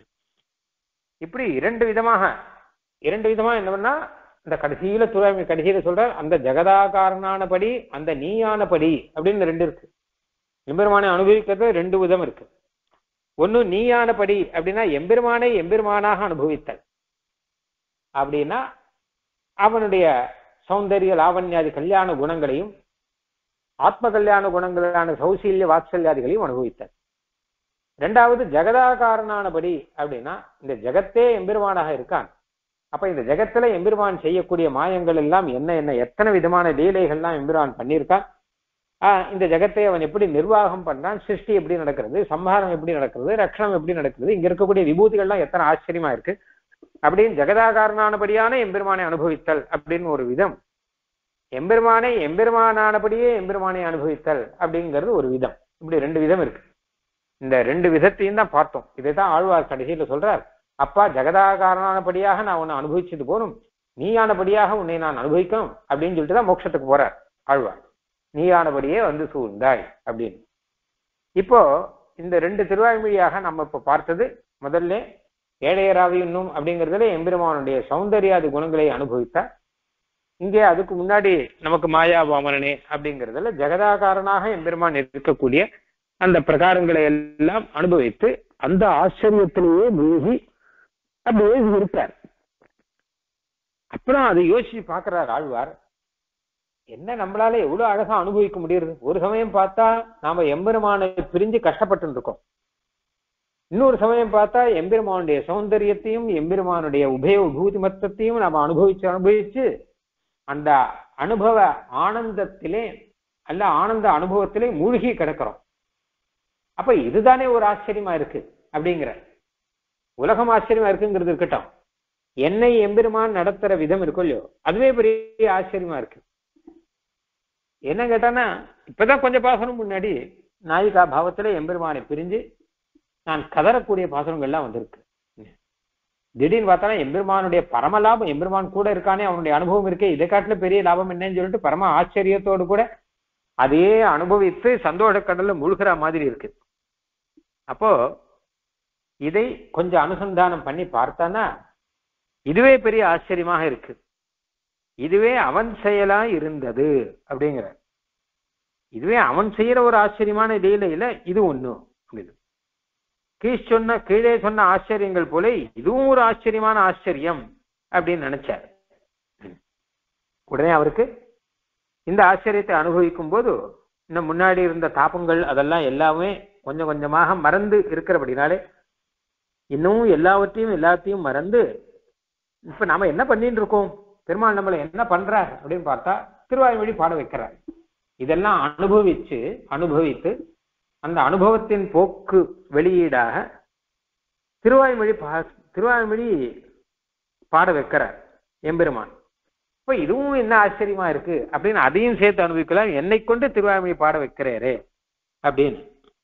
இப்படி இரண்டு விதமா என்னன்னா, இந்த கடைசியில சொல்ற அந்த ஜெகதாகாரனானபடி அந்த நீயானபடி அப்படின்னு 2 இருக்கு. எம்பெருமானை அனுபவிக்கிறது 2 விதம் இருக்கு. ஒண்ணு நீயானபடி அப்படின்னா எம்பெருமானை எம்பெருமானாக அனுபவித்தல் அப்படின்னா அவனுடைய சௌந்தரிய லாவண்யாதி கல்யாண குணங்களையும் ஆத்ம கல்யாண குணங்களான சௌசீல்ய வாத்சல்யாதிகளையும் அனுபவித்தல். 2வது ஜெகதாகாரனானபடி அப்படின்னா இந்த ஜெகத்தே எம்பெருமானாக இருக்கான். அப்ப இந்த ஜெகத்துல எம்பெருமான் செய்யக்கூடிய மாயங்கள் எல்லாம் என்ன எத்தனை விதமான லீலைகள்லாம் எம்பெருமான் பண்ணியிருக்கான். இந்த ஜெகத்தை அவன் எப்படி நிர்வாகம் பண்றான், சிருஷ்டி எப்படி நடக்கிறது, சம்ஹாரம் எப்படி நடக்கிறது, ரக்ஷணம் எப்படி நடக்கிறது, இங்க இருக்கக்கூடிய விபூதிகள்லாம் எத்தனை ஆச்சரியமா இருக்கு அப்படின்னு ஜெகதாகாரனானபடியான எம்பெருமானை அனுபவித்தல் அப்படின்னு ஒரு விதம். எம்பெருமானை எம்பெருமானானபடியே எம்பெருமானை அனுபவித்தல் அப்படிங்கிறது ஒரு விதம். இப்படி 2 விதம் இருக்கு. இந்த 2 விதத்தையும் தான் பார்த்தோம். இதைதான் ஆழ்வார் கடைசியில சொல்றார். அப்பா, ஜெகதாகாரனானபடியாக நான் உன்னை அனுபவிச்சது போனும், நீயானபடியாக உன்னை நான் அனுபவிக்கணும் அப்படின்னு சொல்லிட்டு தான் மோட்சத்துக்கு போறார் ஆழ்வார். நீயானபடியே வந்து சூழ்ந்தாய் அப்படின்னு. இப்போ இந்த 2 திருவாய்மொழியாக நம்ம இப்ப பார்த்தது, முதல்ல ஏழையராவி இன்னும் அப்படிங்கிறதுல எம்பெருமானுடைய சௌந்தர்யாதி குணங்களை அனுபவித்தார். இங்கே அதுக்கு முன்னாடி நமக்கு மாயா வாமனனே அப்படிங்கிறதுல ஜெகதாகாரனாக எம்பெருமான் இருக்கக்கூடிய அந்த பிரகாரங்களை எல்லாம் அனுபவித்து அந்த ஆச்சரியத்திலேயே மூழ்கி அப்படியே இருப்பார். அப்புறம் அதை யோசிச்சு பார்க்கிறார் ஆழ்வார். என்ன நம்மளால எவ்வளவு அழகா அனுபவிக்க முடியுது. ஒரு சமயம் பார்த்தா நாம எம்பெருமானை பிரிஞ்சு கஷ்டப்பட்டு இருக்கோம், இன்னொரு சமயம் பார்த்தா எம்பெருமானுடைய சௌந்தரியத்தையும் எம்பெருமானுடைய உபய விபூதி மத்தத்தையும் நாம அனுபவிச்சு அந்த அனுபவ ஆனந்தத்திலே அல்ல ஆனந்த அனுபவத்திலே மூழ்கி கிடக்கிறோம். அப்ப இதுதானே ஒரு ஆச்சரியமா இருக்கு அப்படிங்கிற உலகம் ஆச்சரியமா இருக்குங்கிறது இருக்கட்டும், என்னை எம்பெருமான் நடத்துற விதம் இருக்கும் இல்லையோ, அதுவே பெரிய ஆச்சரியமா இருக்கு. என்ன கேட்டானா, இப்பதான் கொஞ்சம் பாசனம் முன்னாடி நாயிகா பாவத்துல எம்பெருமானை பிரிஞ்சு நான் கதறக்கூடிய பாசனங்கள்லாம் வந்திருக்கு. திடீர்னு பார்த்தாலும் எம்பெருமானுடைய பரம லாபம், எம்பெருமான் கூட இருக்கானே, அவனுடைய அனுபவம் இருக்கே, இதை காட்டுல பெரிய லாபம் என்னன்னு சொல்லிட்டு பரம ஆச்சரியத்தோடு கூட அதையே அனுபவித்து சந்தோஷ கடல்ல மூழ்கிற மாதிரி இருக்கு. அப்போ இதை கொஞ்சம் அனுசந்தானம் பண்ணி பார்த்தானா இதுவே பெரிய ஆச்சரியமாக இருக்கு. இதுவே அவன் செயலா இருந்தது அப்படிங்கிற இதுவே அவன் செய்யற ஒரு ஆச்சரியமான லீலையில இது ஒண்ணு அப்படின்னு. கீழே சொன்ன ஆச்சரியங்கள் போல இதுவும் ஒரு ஆச்சரியமான ஆச்சரியம் அப்படின்னு நினைச்சார். உடனே அவருக்கு இந்த ஆச்சரியத்தை அனுபவிக்கும் போது இன்னும் முன்னாடி இருந்த தாபங்கள் அதெல்லாம் எல்லாமே கொஞ்சம் கொஞ்சமாக மறந்து இருக்கிறபடினாலே இன்னும் எல்லாத்தையும் மறந்து இப்ப நாம என்ன பண்ணிட்டு இருக்கோம், பெருமாள் நம்மளை என்ன பண்றார் அப்படின்னு பார்த்தா திருவாய்மொழி பாட வைக்கிறார். இதெல்லாம் அனுபவித்து அந்த அனுபவத்தின் போக்கு வெளியீடாக திருவாய்மொழி பாட வைக்கிறார் எம்பெருமான். இப்ப இதுவும் என்ன ஆச்சரியமா இருக்கு அப்படின்னு அதையும் சேர்த்து அனுபவிக்கலாம். என்னை கொண்டு திருவாய்மொழி பாட வைக்கிறாரே அப்படின்னு.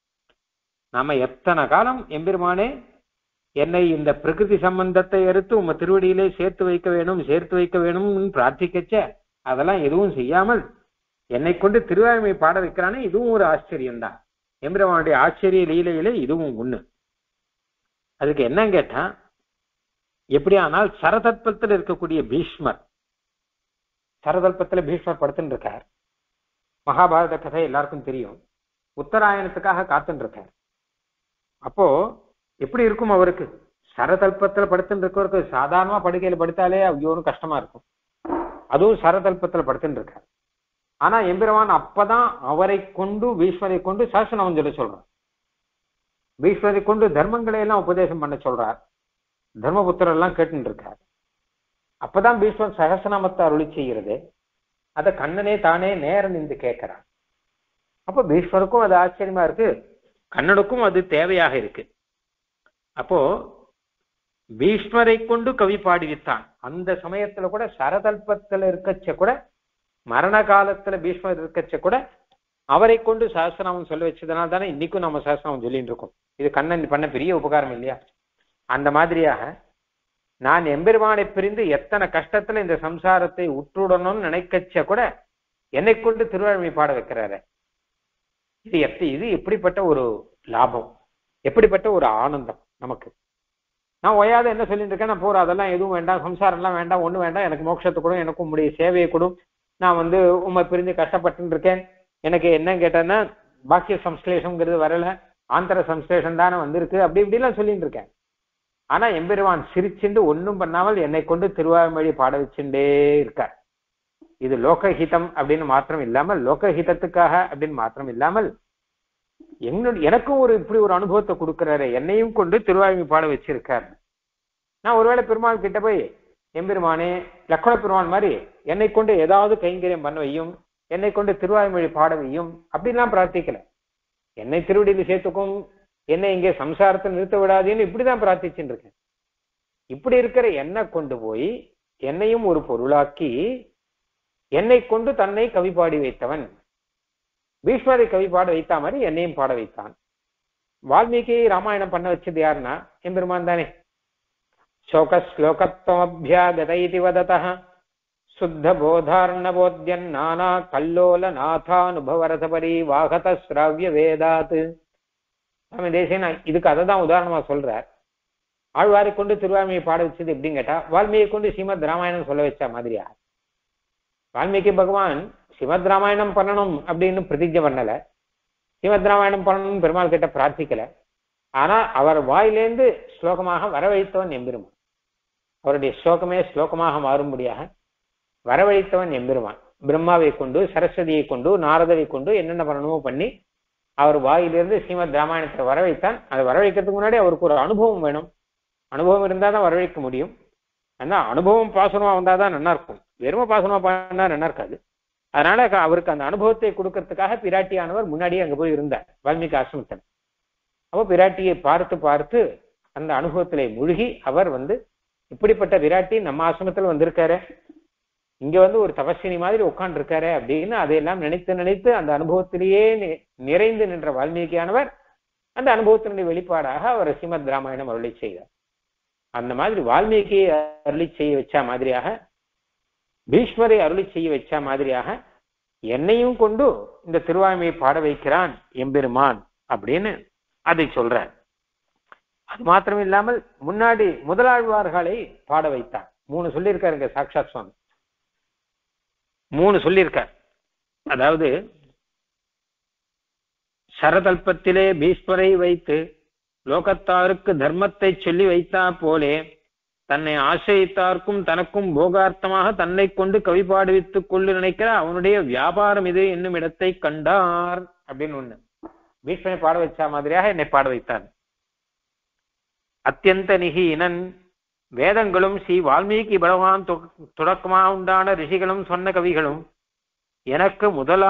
நாம எத்தனை காலம் எம்பெருமானே என்னை இந்த பிரகிருதி சம்பந்தத்தை எடுத்து உங்க திருவடியிலே சேர்த்து வைக்க வேணும்னு பிரார்த்திக்கச்ச அதெல்லாம் எதுவும் செய்யாமல் என்னை கொண்டு திருவாய்மொழி பாட வைக்கிறானே, இதுவும் ஒரு ஆச்சரியம்தான். எம்பெருமானுடைய ஆச்சரிய லீலையிலே இதுவும் ஒண்ணு. அதுக்கு என்ன கேட்டா, எப்படியானால் சரதல்பத்தில் இருக்கக்கூடிய பீஷ்மர், சரதல்பத்தில் பீஷ்மர் படுத்துட்டு இருக்கார். மகாபாரத கதை எல்லாருக்கும் தெரியும். உத்தராயணத்துக்காக காத்துட்டு இருக்கார். அப்போ எப்படி இருக்கும் அவருக்கு? சரதல்பத்தில் படுத்துட்டு இருக்கவருக்கு சாதாரணமா படுக்கையில படுத்தாலே ஐயோன்னு கஷ்டமா இருக்கும். அதுவும் சரதல்பத்தில் படுத்துட்டு இருக்கார். ஆனா எம்பெருமான் அப்பதான் அவரை கொண்டு பீஷ்மரை கொண்டு சாசனம் சொல்ல சொல்றார். பீஷ்மரை கொண்டு தர்மங்களை எல்லாம் உபதேசம் பண்ண சொல்றார். தர்மபுத்திரர் எல்லாம் கேட்டு இருக்கார். அப்பதான் பீஷ்மர் சகசநாமத்தை அருளி செய்கிறது. அதை கண்ணனே தானே நேரம் நின்று கேட்கிறான். அப்ப பீஷ்மருக்கும் அது ஆச்சரியமா இருக்கு, கண்ணனுக்கும் அது தேவையாக இருக்கு. அப்போ பீஷ்மரை கொண்டு கவி பாடிவித்தான். அந்த சமயத்துல கூட சரதல்பத்துல இருக்கச்ச கூட, மரண காலத்துல பீஷ்மர் இருக்கச்ச கூட அவரை கொண்டு சஹஸ்ரநாமம் சொல்ல வச்சதுனால தானே இன்னைக்கும் நம்ம சஹஸ்ரநாமம் சொல்லிட்டு இருக்கோம். இது கண்ணன் பண்ண பெரிய உபகாரம் இல்லையா? அந்த மாதிரியாக நான் எம்பெருமானை பிரிந்து எத்தனை கஷ்டத்துல இந்த சம்சாரத்தை உற்றுடணும்னு நினைக்கச்ச கூட என்னை கொண்டு திருவாய்மொழி பாட வைக்கிறாரு. இது எப்படிப்பட்ட ஒரு லாபம், எப்படிப்பட்ட ஒரு ஆனந்தம் நமக்கு. நான் ஓயாத என்ன சொல்லிட்டு இருக்கேன், நான் போற அதெல்லாம் எதுவும் வேண்டாம், சம்சாரம் எல்லாம் வேண்டாம், ஒண்ணு வேண்டாம், எனக்கு மோட்சத்தை கொடும், எனக்கும் உங்களுடைய சேவையை கொடும், நான் உண்மை பிரிஞ்சு கஷ்டப்பட்டு இருக்கேன், எனக்கு என்ன கேட்டேன்னா பாக்கிய சம்ஸ்லேஷம்ங்கிறது வரல, ஆந்தர சம்ஸ்லேஷம் தானே வந்திருக்கு, அப்படி இப்படிலாம் சொல்லிட்டு இருக்கேன். ஆனா எம்பெருமான் சிரிச்சுண்டு ஒன்றும் பண்ணாமல் என்னை கொண்டு திருவாய்மொழி பாட வச்சுட்டே இருக்கார். இது லோகஹிதம் அப்படின்னு மாத்திரம் இல்லாமல், லோகஹிதத்துக்காக அப்படின்னு மாத்திரம் இல்லாமல் எனக்கும் இப்படி ஒரு அனுபவத்தை கொடுக்கிறாரு, என்னையும் கொண்டு திருவாய்மொழி பாட வச்சிருக்காரு. நான் ஒருவேளை பெருமாள் கிட்ட போய் எம்பெருமானே லக்ஷ்மண பெருமான் மாதிரி என்னை கொண்டு ஏதாவது கைங்கரியம் பண்ண வையும், என்னை கொண்டு திருவாய்மொழி பாட வையும் அப்படின்லாம் பிரார்த்திக்கல. என்னை திருவடியில் சேர்த்துக்கும், என்னை இங்கே சம்சாரத்தை நிறுத்த விடாதுன்னு இப்படிதான் பிரார்த்திச்சுட்டு இருக்கேன். இப்படி இருக்கிற என்னை கொண்டு போய் என்னையும் ஒரு பொருளாக்கி என்னை கொண்டு தன்னை கவி பாடி வைத்தவன். பீஷ்மரை கவி பாட வைத்தா மாதிரி என்னையும் பாட வைத்தான். வால்மீகி ராமாயணம் பண்ண வச்சது யாருன்னா எம்பெருமான் தானே. சோகஸ்லோகத்வமப்யாகதை வததः சுத்த போதார்ணபோத்யன் நானா கல்லோல நாதானுபவரதபரி வாகத ஸ்ராவிய வேதாத். சுவாமி தேசிகன் இதுக்கு அதை தான் உதாரணமா சொல்றார். ஆழ்வாரை கொண்டு திருவாய்மொழியை பாட வச்சது எப்படின்னு கேட்டா, வால்மீகி கொண்டு ஸ்ரீமத் ராமாயணம் சொல்ல வச்ச மாதிரியா. வால்மீகி பகவான் ஸ்ரீமத் ராமாயணம் பண்ணணும் அப்படின்னு பிரதிஜை பண்ணல, ஸ்ரீமத் ராமாயணம் பண்ணணும் பெருமாள் கிட்ட பிரார்த்திக்கல. ஆனா அவர் வாயிலேந்து ஸ்லோகமாக வரவழைத்தவன் எம்பெருமான். அவருடைய ஸ்லோகமே ஸ்லோகமாக மாறும்படியாக வரவழைத்தவன் எம்பெருமான். பிரம்மாவை கொண்டு, சரஸ்வதியை கொண்டு, நாரதரை கொண்டு என்னென்ன பண்ணணுமோ பண்ணி அவர் வாயிலிருந்து ஸ்ரீமத் ராமாயணத்தை வரவைத்தான். அதை வரவைக்கிறதுக்கு முன்னாடி அவருக்கு ஒரு அனுபவம் வேணும். அனுபவம் இருந்தால் தான் வரவைக்க முடியும். ஆனால் அனுபவம் பாசனமா வந்தாதான் நல்லா இருக்கும். வெறும பாசனமா பண்ணா நல்லா இருக்காது. அதனால அவருக்கு அந்த அனுபவத்தை கொடுக்கறதுக்காக பிராட்டியானவர் முன்னாடியே அங்க போய் இருந்தார் வால்மீகி ஆசிரமத்தில். அப்போ பிராட்டியை பார்த்து பார்த்து அந்த அனுபவத்திலே மூழ்கி அவர் இப்படிப்பட்ட பிராட்டி நம்ம ஆசிரமத்தில் வந்திருக்காரு, இங்க ஒரு தபஸ்வினி மாதிரி உட்கார்ந்து இருக்காரு அப்படின்னு அதையெல்லாம் நினைத்து நினைத்து அந்த அனுபவத்திலேயே நிறைந்து நின்ற வால்மீகியானவர் அந்த அனுபவத்தினுடைய வெளிப்பாடாக அவர் ஸ்ரீமத் ராமாயணம் அருளி செய்தார். அந்த மாதிரி வால்மீகியை அருளி செய்ய வச்ச மாதிரியாக, பீஷ்மரை அருளி செய்ய வச்ச மாதிரியாக என்னையும் கொண்டு இந்த திருவாய்மொழியை பாட வைக்கிறான் எம்பெருமான் அப்படின்னு அதை சொல்றார். அது மாத்திரம் இல்லாமல் முன்னாடி முதலாழ்வார்களை பாட வைத்தார். 3 சொல்லியிருக்காருங்க சாக்ஷாத் சுவாமி, 3 சொல்லியிருக்கார். அதாவது சரதல்பத்திலே பீஷ்மரை வைத்து லோகத்தாருக்கு தர்மத்தை சொல்லி வைத்தா போலே தன்னை ஆசிரித்தார்க்கும் தனக்கும் போகார்த்தமாக தன்னை கொண்டு கவி பாடுவித்துக் கொண்டு நினைக்கிற அவனுடைய வியாபாரம் இது என்னும் இடத்தை கண்டார் அப்படின்னு ஒண்ணு. பீஷ்மனை பாட வச்ச மாதிரியாக என்னை பாட வைத்தான். அத்தியந்த நிகீனன் வேதங்களும் ஸ்ரீ வால்மீகி பகவான் தொடக்கமா உண்டான ரிஷிகளும் சொன்ன கவிகளும் எனக்கு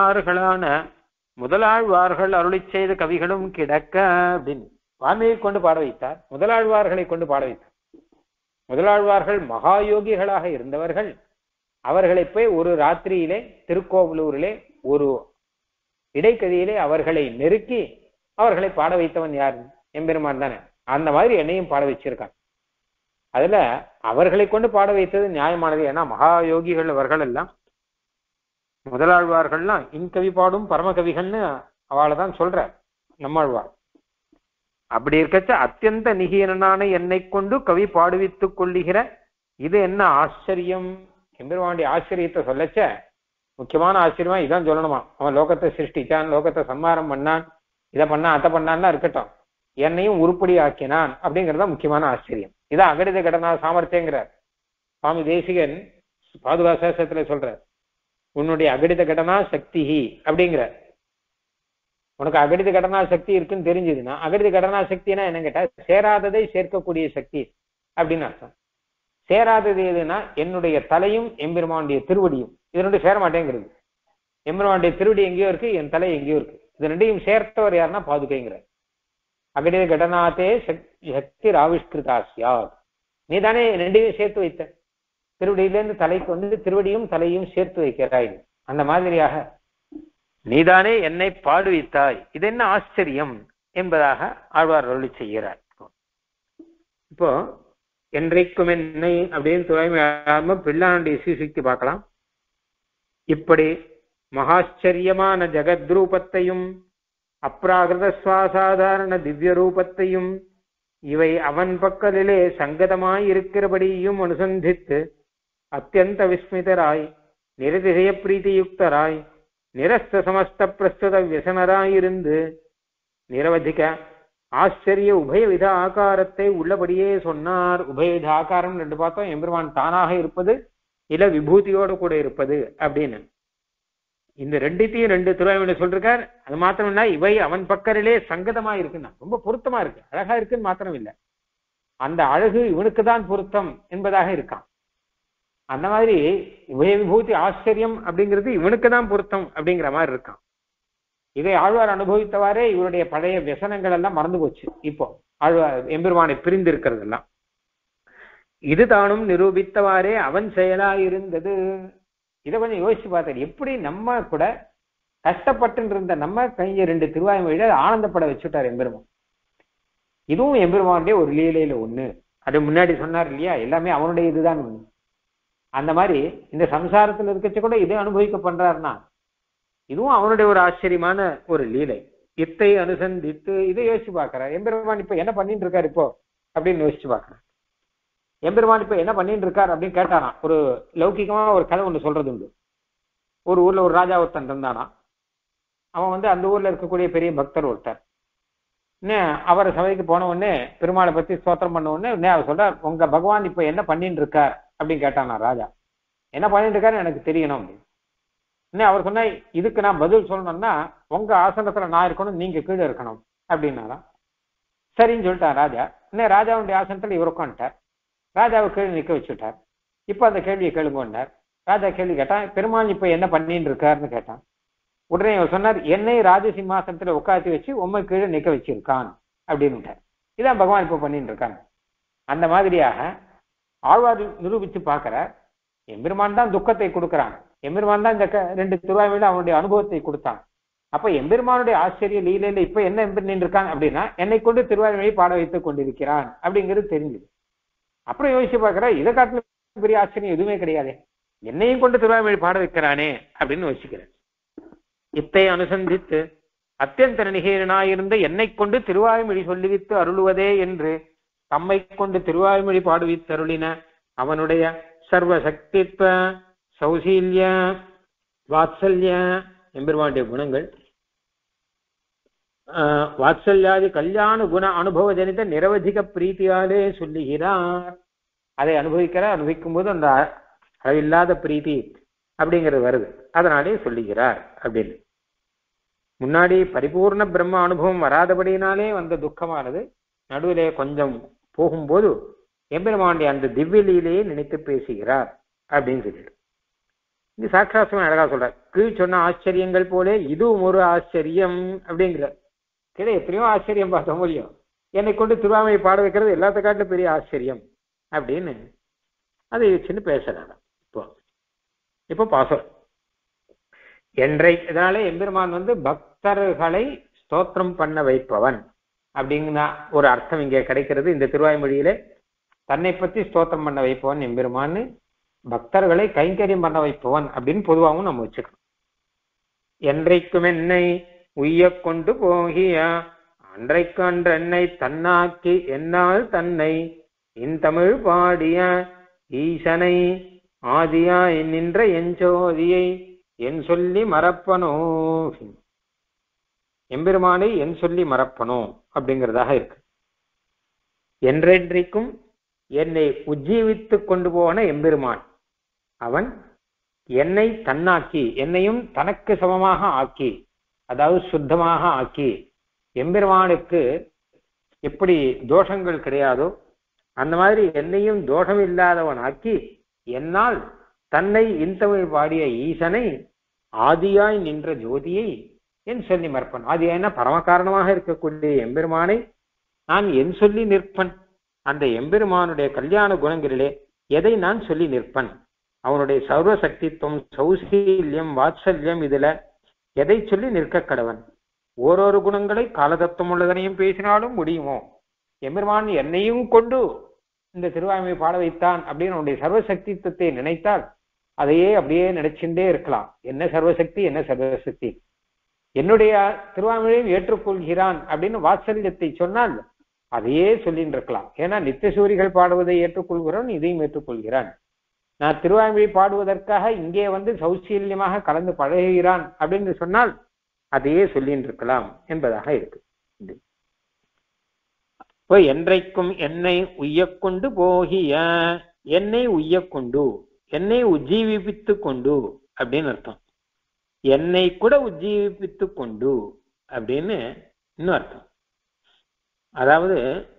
முதலாழ்வார்கள் அருளி செய்த கவிகளும் கிடக்க அப்படின்னு வால்மீகி கொண்டு பாட வைத்தார். முதலாழ்வார்களை கொண்டு பாட வைத்தார். முதலாழ்வார்கள் மகாயோகிகளாக இருந்தவர்கள். அவர்களை போய் ஒரு ராத்திரியிலே திருக்கோவிலூரிலே ஒரு இடைக்கதியிலே அவர்களை நெருக்கி அவர்களை பாட வைத்தவன் யார்? எம்பெருமான் தானே. அந்த மாதிரி என்னையும் பாட வச்சிருக்கான். அதுல அவர்களை கொண்டு பாட வைத்தது நியாயமானது. ஏன்னா மகாயோகிகள் அவர்கள் எல்லாம் முதலாழ்வார்கள்லாம் இன்கவி பாடும் பரமகவிகள்னு அவளை தான் சொல்ற நம்மாழ்வார். அப்படி இருக்கச்ச அத்தியந்த நிகீனனான என்னை கொண்டு கவி பாடுவித்துக் கொள்ளுகிற இது என்ன ஆச்சரியம்? எம்பெருமானுடைய ஆச்சரியத்தை சொல்லச்ச முக்கியமான ஆச்சரியமா இதான் சொல்லணுமா. அவன் லோகத்தை சிருஷ்டிச்சான், லோகத்தை சம்மாரம் பண்ணான், இதை பண்ணான் அதை பண்ணான்னா இருக்கட்டும், என்னையும் உருப்படி ஆக்கினான் அப்படிங்கிறதா முக்கியமான ஆச்சரியம். இதான் அகடித கடனா சாமர்த்தியங்கிறார் சுவாமி தேசிகன் பாதுகா சேஷத்துல சொல்றார். உன்னுடைய அகடித கடனா சக்தி அப்படிங்கிற, உனக்கு அகடித கடனா சக்தி இருக்குன்னு தெரிஞ்சதுன்னா, அகடித கடனா சக்தினா என்ன கேட்டா சேராததை சேர்க்கக்கூடிய சக்தி அப்படின்னு அர்த்தம். சேராதது எதுனா என்னுடைய தலையும் எம்பெருமானுடைய திருவடியும், இது ரெண்டும் சேர மாட்டேங்கிறது. எம்பெருமானுடைய திருவடி எங்கேயோ இருக்கு, என் தலை எங்கேயோ இருக்கு. இது ரெண்டையும் சேர்த்தவர் யாருன்னா பாதுகைங்கிற. அகடித கடனாத்தே சக்தி ஆவிஷ்கிருதாசியா, நீ தானே ரெண்டையும் சேர்த்து வைத்த. திருவடியிலேருந்து தலைக்கு வந்து திருவடியும் தலையும் சேர்த்து வைக்கிறாய். அந்த மாதிரியாக நீதானே என்னை பாடுவித்தாய், இது என்ன ஆச்சரியம் என்பதாக ஆழ்வார் அருளி செய்கிறார். இப்போ என்றைக்கும் என்னை அப்படின்னு துறைமையாம பிள்ளானுடைய சீசிக்கு பார்க்கலாம். இப்படி மகாச்சரியமான ஜெகத்ரூபத்தையும் அப்ராகிருத சுவாசாதாரண திவ்ய ரூபத்தையும் இவை அவன் பக்கலிலே சங்கதமாயிருக்கிறபடியும் அனுசந்தித்து அத்தியந்த விஸ்மிதராய் நிரதிசய பிரீதியுக்தராய் நிரஸ்த சமஸ்த பிரஸ்துத வியசனராயிருந்து நிரவதிக ஆச்சரிய உபயவித ஆகாரத்தை உள்ளபடியே சொன்னார். உபயவித ஆகாரம் ரெண்டு பார்த்தோம். எம்பெருமான் தானாக இருப்பது இல்ல விபூதியோடு கூட இருப்பது அப்படின்னு. இந்த ரெண்டுத்தையும் ரெண்டு திருவாய்மொழியில சொல்றார். அது மாத்திரம் இல்ல, இவை அவன் பக்கரிலே சங்கதமா இருக்குன்னா ரொம்ப பொருத்தமா இருக்கு, அழகா இருக்குன்னு மாத்திரம் இல்லை, அந்த அழகு இவனுக்கு தான் பொருத்தம் என்பதாக இருக்கான். அந்த மாதிரி உபய விபூதி ஆச்சரியம் அப்படிங்கிறது இவனுக்கு தான் பொருத்தம் அப்படிங்கிற மாதிரி இருக்கான். இதை ஆழ்வார் அனுபவித்தவாறே இவருடைய பழைய வியசனங்கள் எல்லாம் மறந்து போச்சு. இப்போ ஆழ்வார் எம்பெருமானை பிரிந்து இருக்கிறது எல்லாம் இது தானும் நிரூபித்தவாறே அவன் செயலாயிருந்தது. இதை கொஞ்சம் யோசிச்சு பார்த்தேன். எப்படி நம்ம கூட கஷ்டப்பட்டு இருந்த நம்ம கைய ரெண்டு திருவாய்மொழியில ஆனந்தப்பட வச்சுட்டார் எம்பெருமான். இதுவும் எம்பெருமானுடைய ஒரு லீலையில ஒண்ணு. அது முன்னாடி சொன்னார் இல்லையா, எல்லாமே அவனுடைய இதுதான் ஒண்ணு. அந்த மாதிரி இந்த சம்சாரத்துல இருக்கச்ச கூட இதை அனுபவிக்க பண்றாருன்னா இதுவும் அவனுடைய ஒரு ஆச்சரியமான ஒரு லீலை. இத்தை அனுசந்தித்து இதை யோசிச்சு பாக்குறார். எம்பெருமான் இப்ப என்ன பண்ணிட்டு இருக்காரு இப்போ அப்படின்னு யோசிச்சு பாக்குறார். எம்பெருமான் இப்ப என்ன பண்ணிட்டு இருக்கார் அப்படின்னு கேட்டாராம். ஒரு லௌகிகமா ஒரு கதை ஒண்ணு சொல்றது உண்டு. ஒரு ஊர்ல ஒரு ராஜா ஒருத்தன் இருந்தானா. அவன் வந்து அந்த ஊர்ல இருக்கக்கூடிய பெரிய பக்தர் ஒருத்தர். அவர் சபைக்கு போன உடனே பெருமாளை பத்தி ஸ்தோத்திரம் பண்ண உடனே அவர் சொல்றார், உங்க பகவான் இப்ப என்ன பண்ணிட்டு இருக்கார் அப்படின்னு கேட்டானா ராஜா. என்ன பண்ணிட்டு இருக்காரு எனக்கு தெரியணும் அப்படின்னு. அவர் சொன்னா, இதுக்கு நான் பதில் சொல்லணும்னா உங்க ஆசனத்துல நான் இருக்கணும், நீங்க கீழே இருக்கணும் அப்படின்னாராம். சரின்னு சொல்லிட்டார் ராஜா. இன்னும் ராஜாவுடைய ஆசனத்துல இவர் உட்காந்துட்டார். ராஜாவை கேள்வி நிற்க வச்சுட்டார். இப்ப அந்த கேள்வியை கேளுங்கன்னார். ராஜா கேள்வி கேட்டான், பெருமாள் இப்ப என்ன பண்ணிட்டு இருக்காருன்னு கேட்டான். உடனே அவர் சொன்னார், என்னை ராஜசிம்மாசனத்துல உட்காத்தி வச்சு உண்மை கீழே நிற்க வச்சிருக்கான் அப்படின்னு. இதான் பகவான் இப்ப பண்ணிட்டு இருக்காங்க. அந்த மாதிரியாக ஆழ்வார் நிரூபித்து பார்க்கிறார். எம்பெருமான் தான் துக்கத்தை கொடுக்கிறான். எம்பெருமான் தான் இந்த ரெண்டு திருவாய்மொழியில அவனுடைய அனுபவத்தை கொடுத்தான். அப்ப எம்பெருமானுடைய ஆச்சரிய லீலையில இப்ப என்ன பண்ணிட்டு இருக்கான் அப்படின்னா என்னை கொண்டு திருவாய்மொழியை பாட வைத்துக் கொண்டிருக்கிறான் அப்படிங்கிறது தெரிஞ்சுது. அப்புறம் யோசிச்சு பார்க்கிற, இதை காட்டில பெரிய ஆச்சரியம் எதுவுமே கிடையாது, என்னையும் கொண்டு திருவாய்மொழி பாட வைக்கிறானே அப்படின்னு யோசிக்கிறேன். இத்தை அனுசந்தித்து அத்தியந்த நிகழ்னாயிருந்த என்னை கொண்டு திருவாய்மொழி சொல்லிவித்து அருளுவதே என்று தம்மை கொண்டு திருவாய்மொழி பாடுவித்தருளின அவனுடைய சர்வசக்தித்வ சௌசீல்ய வாத்சல்ய எம்பெருமானுடைய குணங்கள் வாத்சல்யாதி கல்யாண குண அனுபவ ஜனித நிரவதிக பிரீத்தியாலே சொல்லுகிறார். அதை அனுபவிக்கும் போது அந்த அளவில்லாத பிரீத்தி அப்படிங்கிறது வருது, அதனாலே சொல்லுகிறார் அப்படின்னு. முன்னாடி பரிபூர்ண பிரம்ம அனுபவம் வராதபடினாலே வந்த துக்கமானது நடுவிலே கொஞ்சம் போகும்போது எம்பெருமானுடைய அந்த திவ்யலீலையே நினைத்து பேசுகிறார் அப்படின்னு சொல்லிட்டு இங்க சாட்சாத்மா அழகா சொல்றார். கீழ் சொன்ன ஆச்சரியங்கள் போலே இதுவும் ஒரு ஆச்சரியம் அப்படிங்கிற. கீழே எத்தனையோ ஆச்சரியம் பார்த்த முடியும், என்னை கொண்டு திருவாமையை பாட வைக்கிறது எல்லாத்த காட்டிலும் பெரிய ஆச்சரியம் அப்படின்னு அதை வச்சுன்னு பேசுறாங்க. இப்போ பாசம் இதனாலே எம்பெருமான் பக்தர்களை ஸ்தோத்திரம் பண்ண வைப்பவன் அப்படிங்கிற ஒரு அர்த்தம் இங்கே கிடைக்கிறது. இந்த திருவாய்மொழியிலே தன்னை பற்றி ஸ்தோத்திரம் பண்ண வைப்பவன் எம்பெருமான்னு, பக்தர்களை கைங்கரியம் பண்ண வைப்பவன் அப்படின்னு பொதுவாகவும் நம்ம வச்சுக்கணும். என்றைக்கும் என்னை உய்ய கொண்டு போகிய அன்றைக்கு அன்றென்னை தன்னாக்கி என்னால் தன்னை இன்தமிழ் பாடிய ஈசனை ஆதியாய் நின்ற என் ஜோதியை என் சொல்லி மறப்பனோ, எம்பெருமானை என் சொல்லி மறப்பனோ அப்படிங்கிறதாக இருக்கு. என்றென்றைக்கும் என்னை உஜ்ஜீவித்து கொண்டு போன எம்பெருமான் அவன் என்னை தன்னாக்கி, என்னையும் தனக்கு சமமாக ஆக்கி, அதாவது சுத்தமாக ஆக்கி, எம்பெருமானுக்கு எப்படி தோஷங்கள் கிடையாதோ அந்த மாதிரி என்னையும் தோஷம் இல்லாதவன் ஆக்கி என்னால் தன்னை இன்தமிழ் பாடிய ஈசனை ஆதியாய் நின்ற ஜோதியை என் சொல்லி மறப்பன். ஆதியாய்னா பரம காரணமாக இருக்கக்கூடிய எம்பெருமானை நான் என் சொல்லி நிற்பன். அந்த எம்பெருமானுடைய கல்யாண குணங்களிலே எதை நான் சொல்லி நிற்பன்? அவனுடைய சர்வசக்தித்துவம், சௌசீல்யம், வாத்சல்யம், இதுல எதை சொல்லி நிற்க கடவன்? ஓரொரு குணங்களை காலதத்துவம் உள்ளதனையும் பேசினாலும் முடியுமோ? எம்பெருமான் என்னையும் கொண்டு இந்த திருவாய்மையை பாட வைத்தான் அப்படின்னு அவனுடைய சர்வசக்தித்துவத்தை நினைத்தால் அதையே அப்படியே நினைச்சுட்டே இருக்கலாம். என்ன சர்வசக்தி, என்ன சர்வசக்தி, என்னுடைய திருவாய்மையையும் ஏற்றுக்கொள்கிறான் அப்படின்னு வாத்சல்யத்தை சொன்னால் அதையே சொல்லின்னு இருக்கலாம். ஏன்னா நித்தியசூரிகள் பாடுவதை ஏற்றுக்கொள்கிறான், இதையும் ஏற்றுக்கொள்கிறான். நான் திருவாய்மொழி பாடுவதற்காக இங்கே சௌசீல்யமாக கலந்து பழகுகிறான் அப்படின்னு சொன்னால் அதையே சொல்லின்னு இருக்கலாம் என்பதாக இருக்கு. இப்போ என்றைக்கும் என்னை உய்யக்கொண்டு போகிய, என்னை உய்யக்கொண்டு, என்னை உஜ்ஜீவிப்பித்து கொண்டு அப்படின்னு அர்த்தம். என்னை கூட உஜ்ஜீவிப்பித்து கொண்டு அப்படின்னு இன்னும் அர்த்தம். அதாவது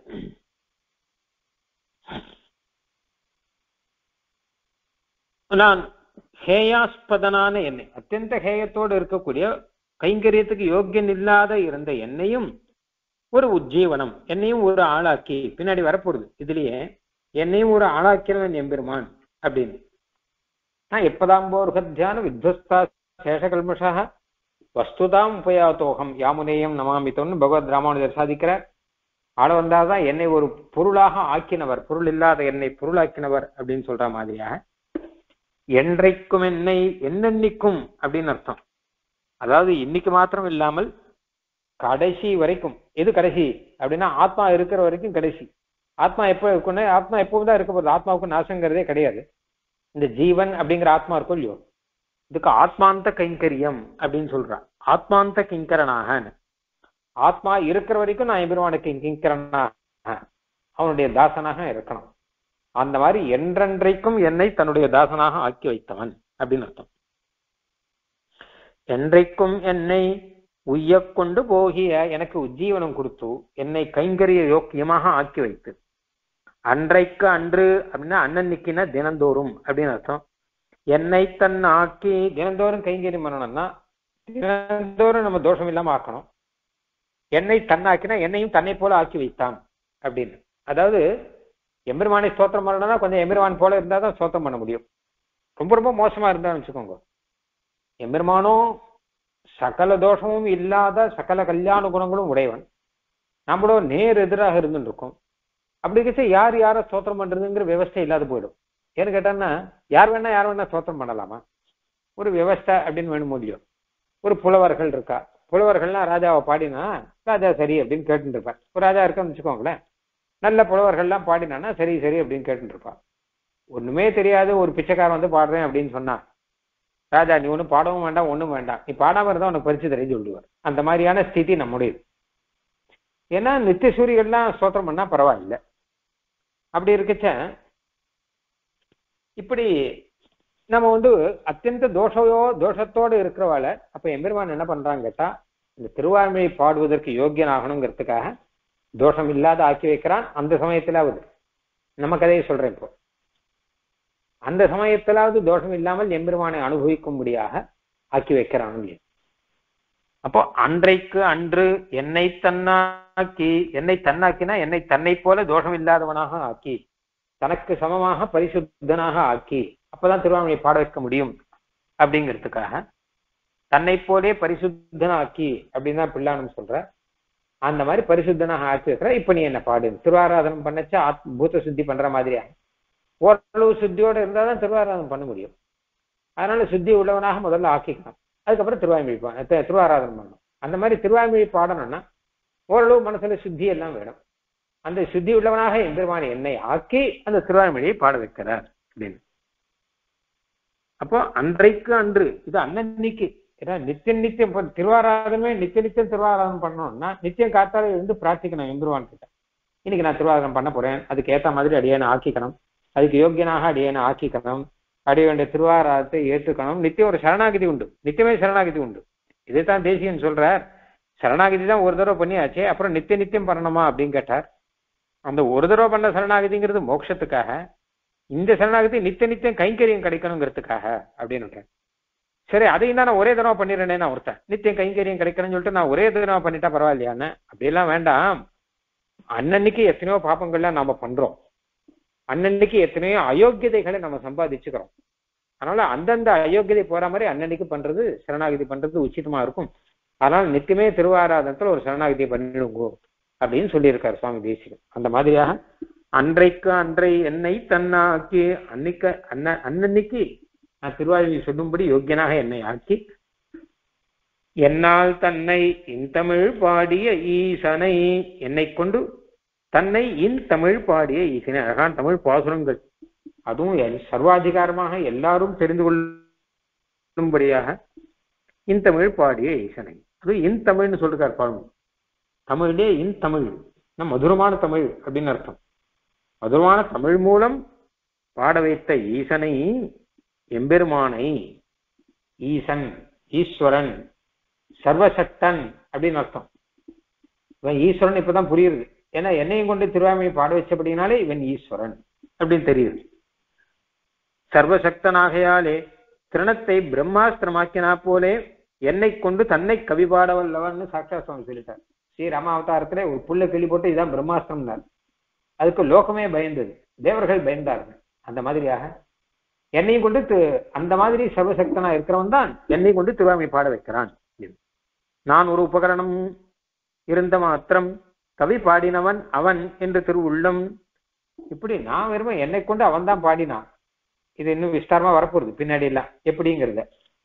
நான் ஹேயாஸ்பதனான என்னை, அத்தியந்த ஹேயத்தோடு இருக்கக்கூடிய கைங்கரியத்துக்கு யோக்கியன் இல்லாத இருந்த என்னையும் ஒரு உஜ்ஜீவனம், என்னையும் ஒரு ஆளாக்கி, பின்னாடி வரப்போகுது இதுலயே, என்னையும் ஒரு ஆளாக்கிறவன் எம்பெருமான் அப்படின்னு. நான் எப்பதாம்போர்கத்தியான வித்வஸ்தா சேஷகல்மஷாக வஸ்துதாம் உபயாத்தோகம் யாமுனேயம் நமாமித்தோன்னு பகவத் ராமானுஜர் சாதிக்கிறார். ஆள வந்தாதான் என்னை ஒரு பொருளாக ஆக்கினவர், பொருள் இல்லாத என்னை பொருளாக்கினவர் அப்படின்னு சொல்ற மாதிரியாக என்றைக்கும் என்னை என்னென்னைக்கும் அப்படின்னு அர்த்தம். அதாவது இன்னைக்கு மாத்திரம் இல்லாமல் கடைசி வரைக்கும். எது கடைசி அப்படின்னா ஆத்மா இருக்கிற வரைக்கும் கடைசி. ஆத்மா எப்போ இருக்குன்னு, ஆத்மா எப்பவும் தான் இருக்க போகுது, ஆத்மாவுக்கு நாசங்கிறதே கிடையாது. இந்த ஜீவன் அப்படிங்கிற ஆத்மா இருக்கும் இல்லையோ, இதுக்கு ஆத்மாந்த கைங்கரியம் அப்படின்னு சொல்றான். ஆத்மாந்த கிங்கரனாக, ஆத்மா இருக்கிற வரைக்கும் நான் எம்பெருமானுக்கு கிங்கரனாக, அவனுடைய தாசனாக இருக்கணும். அந்த மாதிரி என்றென்றைக்கும் என்னை தன்னுடைய தாசனாக ஆக்கி வைத்தவன் அப்படின்னு அர்த்தம். என்றைக்கும் என்னை உய்ய கொண்டு போகிய, எனக்கு உஜ்ஜீவனம் கொடுத்து என்னை கைங்கரிய யோக்கியமாக ஆக்கி வைத்து, அன்றைக்கு அன்று அப்படின்னா அன்னன்னைக்குன்னா தினந்தோறும் அப்படின்னு அர்த்தம். என்னை தன் ஆக்கி, தினந்தோறும் கைங்கரியம் பண்ணணும்னா தினந்தோறும் நம்ம தோஷம் இல்லாம ஆக்கணும். என்னை தன்னாக்கினா என்னையும் தன்னை போல ஆக்கி வைத்தான் அப்படின்னு. அதாவது எம்பெருமானை ஸ்தோத்திரம் பண்ணணும்னா கொஞ்சம் எம்பெருமான் போல இருந்தா தான் ஸ்தோத்திரம் பண்ண முடியும். ரொம்ப ரொம்ப மோசமா இருந்தான்னு வச்சுக்கோங்க. எம்பெருமானும் சகல தோஷமும் இல்லாத சகல கல்யாண குணங்களும் உடையவன், நம்மளும் நேர் எதிராக இருந்துட்டு இருக்கோம். அப்படி இருக்க யார் யாரை ஸ்தோத்திரம் பண்றதுங்கிற விவஸ்தை இல்லாத போயிடும். ஏன்னு கேட்டான்னா யார் வேணா ஸ்தோத்திரம் பண்ணலாமா? ஒரு விவஸ்தை அப்படின்னு வேணும் முடியும். ஒரு புலவர்கள் இருக்கா, புலவர்கள்லாம் ராஜாவை பாடினா ராஜா சரி அப்படின்னு கேட்டுட்டு இருப்பார். ஒரு ராஜா இருக்கான்னு வச்சுக்கோங்களேன், நல்ல புலவர்கள்லாம் பாடினான்னா சரி சரி அப்படின்னு கேட்டுட்டு இருப்பார். ஒண்ணுமே தெரியாது ஒரு பிச்சைக்காரன் பாடுறேன் அப்படின்னு சொன்னா ராஜா நீ ஒன்றும் பாடவும் வேண்டாம் ஒன்றும் வேண்டாம், நீ பாடாம இருந்தா உனக்கு பரிசு தெரிஞ்சு விடுவார். அந்த மாதிரியான ஸ்திதி நம்முடையது. ஏன்னா நித்திய சூரியெல்லாம் ஸ்தோத்திரம் பண்ணா பரவாயில்ல. அப்படி இருக்கச்ச இப்படி நம்ம அத்தியந்த தோஷத்தோடு இருக்கிறவாள் அப்ப எம்பெருமான் என்ன பண்றாங்க கேட்டா, இந்த திருவாய்மொழி பாடுவதற்கு யோக்கியனாகணுங்கிறதுக்காக தோஷம் இல்லாத ஆக்கி வைக்கிறான். அந்த சமயத்திலாவது நம்ம கதையை சொல்றேன் இப்போ, அந்த சமயத்திலாவது தோஷம் இல்லாமல் எம்பெருமானை அனுபவிக்கும்படியாக ஆக்கி வைக்கிறான். அப்போ அன்றைக்கு அன்று என்னை தன்னாக்கினா என்னை தன்னை போல தோஷம் இல்லாதவனாக ஆக்கி, தனக்கு சமமாக பரிசுத்தனாக ஆக்கி, அப்பதான் திருவாய்மொழியை பாட வைக்க முடியும் அப்படிங்கிறதுக்காக தன்னை போலே பரிசுத்தனாக்கி அப்படின்னு தான் பிள்ளானும் சொல்ற. அந்த மாதிரி பரிசுத்தனாக ஆக்கி வைக்கிற. இப்ப நீ என்ன பாடு, திருவாராதனம் பண்ணச்சா பூத சுத்தி பண்ற மாதிரியா, ஓரளவு சுத்தியோட இருந்தாதான் திருவாராதனம் பண்ண முடியும். அதனால சுத்தி உள்ளவனாக முதல்ல ஆக்கிக்கணும், அதுக்கப்புறம் திருவாராதனம் பண்ணணும். அந்த மாதிரி திருவாய்மொழி பாடணும்னா ஓரளவு மனசுல சுத்தி எல்லாம் வேணும். அந்த சுத்தி உள்ளவனாக எம்பெருமானை என்னை ஆக்கி அந்த திருவாய்மொழியை பாட வைக்கிறார் அப்படின்னு. அப்போ அன்றைக்கு அன்று இது அன்னன்னைக்கு, ஏன்னா நித்தியம் திருவாராதனமே நித்தியம் திருவாராதனம் பண்ணணும்னா நித்தியம் காத்தால இருந்து பிரார்த்திக்கணும் எம்பெருமான் கிட்ட, இன்னைக்கு நான் திருவாராதனம் பண்ண போறேன், அதுக்கு ஏத்த மாதிரி அடியேனை ஆக்கிக்கணும், அதுக்கு யோக்கியனாக அடியேனை ஆக்கிக்கணும், அடைய வேண்டிய திருவாராதத்தை ஏற்றுக்கணும். நித்தியம் ஒரு சரணாகதி உண்டு, நித்தியமே சரணாகதி உண்டு. இதைத்தான் தேசியன் சொல்றார். சரணாகதி தான் ஒரு தடவை பண்ணியாச்சே, அப்புறம் நித்தியம் பண்ணணுமா அப்படின்னு கேட்டார். அந்த ஒரு தடவை பண்ண சரணாகதிங்கிறது மோட்சத்துக்காக, இந்த சரணாகதி நித்தியம் கைங்கரியம் கிடைக்கணுங்கிறதுக்காக அப்படின்னு. சரி, அதையும் தான் நான் ஒரே தடவை பண்ணிடுறேனே, நான் ஒருத்தன் நித்தியம் கைங்கரியம் கிடைக்கணும்னு சொல்லிட்டு நான் ஒரே தடவை பண்ணிட்டா பரவாயில்லையான்னு அப்படியெல்லாம் வேண்டாம். அன்னன்னைக்கு எத்தனையோ பாப்பங்கள்லாம் நாம பண்றோம், அன்னன்னைக்கு எத்தனையோ அயோக்கியதைகளை நம்ம சம்பாதிச்சுக்கிறோம். அதனால அந்தந்த அயோக்கியதை போற மாதிரி அன்னன்னைக்கு பண்றது சரணாகதி பண்றது உச்சிதமா இருக்கும். அதனால நித்தியமே திருவாராதனத்துல ஒரு சரணாகதியை பண்ணிடுங்கோ அப்படின்னு சொல்லியிருக்காரு சுவாமி தேசிகன். அந்த மாதிரியாக அன்றைக்கு அன்றை என்னை தன்னாக்கி, அன்னன்னைக்கு நான் திருவாய்மொழி சொல்லும்படி யோக்கியனாக என்னை ஆக்கி, என்னால் தன்னை இன்தமிழ் பாடிய ஈசனை, என்னை கொண்டு தன்னை இன்தமிழ் பாடிய ஈசனை, அழகான தமிழ் பாசுரங்கள், அதுவும் சர்வாதிகாரமாக எல்லாரும் தெரிந்து கொள்ளும்படியாக இன்தமிழ் பாடிய ஈசனை. அது இன்தமிழ்னு சொல்லிருக்கார் பாருங்க. தமிழே இன்தமிழ், மதுரமான தமிழ் அப்படின்னு அர்த்தம். மதுரமான தமிழ் மூலம் பாட வைத்த ஈசனை, எம்பெருமானை, ஈசன் ஈஸ்வரன் சர்வசக்தன் அப்படின்னு அர்த்தம். இவன் ஈஸ்வரன் இப்பதான் புரியுது, ஏன்னா என்னையும் கொண்டு திருவாய்மொழி பாட வச்சபடினாலே இவன் ஈஸ்வரன் அப்படின்னு தெரியுது. சர்வசக்தனாகையாலே திருணத்தை பிரம்மாஸ்திரமாக்கினா போலே என்னை கொண்டு தன்னை கவி பாட வல்லவன்னு சாட்சா சுவாமி சொல்லிட்டார். ஸ்ரீ ராமாவதாரத்துல ஒரு புல்ல கிளி போட்டு இதான் பிரம்மாஸ்திரம்னார். அதுக்கு லோகமே பயந்தது, தேவர்கள் பயந்தார்கள். அந்த மாதிரியாக என்னையும் கொண்டு அந்த மாதிரி சர்வசக்தனா இருக்கிறவன் தான் என்னை கொண்டு திருவாய்மொழி பாட வைக்கிறான். நான் ஒரு உபகரணம் இருந்த மாத்திரம் கவி பாடினவன் அவன் என்று திருவுள்ளம். இப்படி நான் வெறும் என்னை கொண்டு அவன் தான் பாடினான். இது இன்னும் விஸ்தாரமா வரப்போகுது பின்னாடி எல்லாம் எப்படிங்கிறத.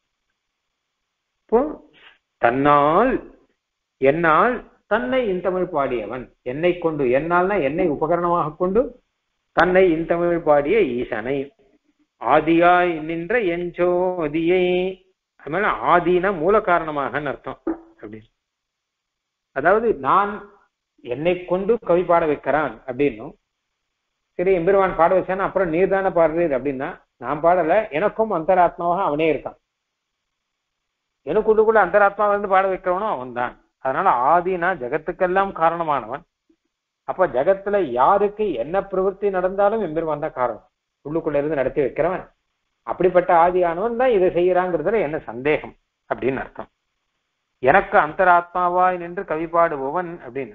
இப்போ தன்னால் என்னால் தன்னை இன்தமிழ் பாடியவன், என்னை கொண்டு, என்னால்னா என்னை உபகரணமாக கொண்டு தன்னை இன்தமிழ் பாடிய ஈசனை, ஆதியாய் நின்ற என் ஜோதியை, அதுமாதிரி ஆதினா மூல காரணமாக அர்த்தம் அப்படின்னு. அதாவது நான் என்னை கொண்டு கவி பாட வைக்கிறான் அப்படின்னும், சரி எம்பெருமான் பாட வச்சானா அப்புறம் நீர் தானே பாடுறீர் அப்படின்னா, நான் பாடல, எனக்கும் அந்தராத்மாவாக அவனே இருக்கான், எனக்குள்ளுக்குள்ள அந்தராத்மா வந்து பாட வைக்கிறவனும் அவன் தான். அதனால ஆதினா ஜகத்துக்கெல்லாம் காரணமானவன். அப்ப ஜகத்துல யாருக்கு என்ன பிரவൃத்தி நடந்தாலும் எம்பெருமான் தான் காரணம், உள்ளுக்குள்ள இருந்து நடத்தி வைக்கிறவன். அப்படிப்பட்ட ஆதியானவன் தான் இதை செய்யறாங்கிறதுல என்ன சந்தேகம் அப்படின்னு அர்த்தம். எனக்கு அந்தராத்மாவாய் நின்று கவி பாடுபவன் அப்படின்னு.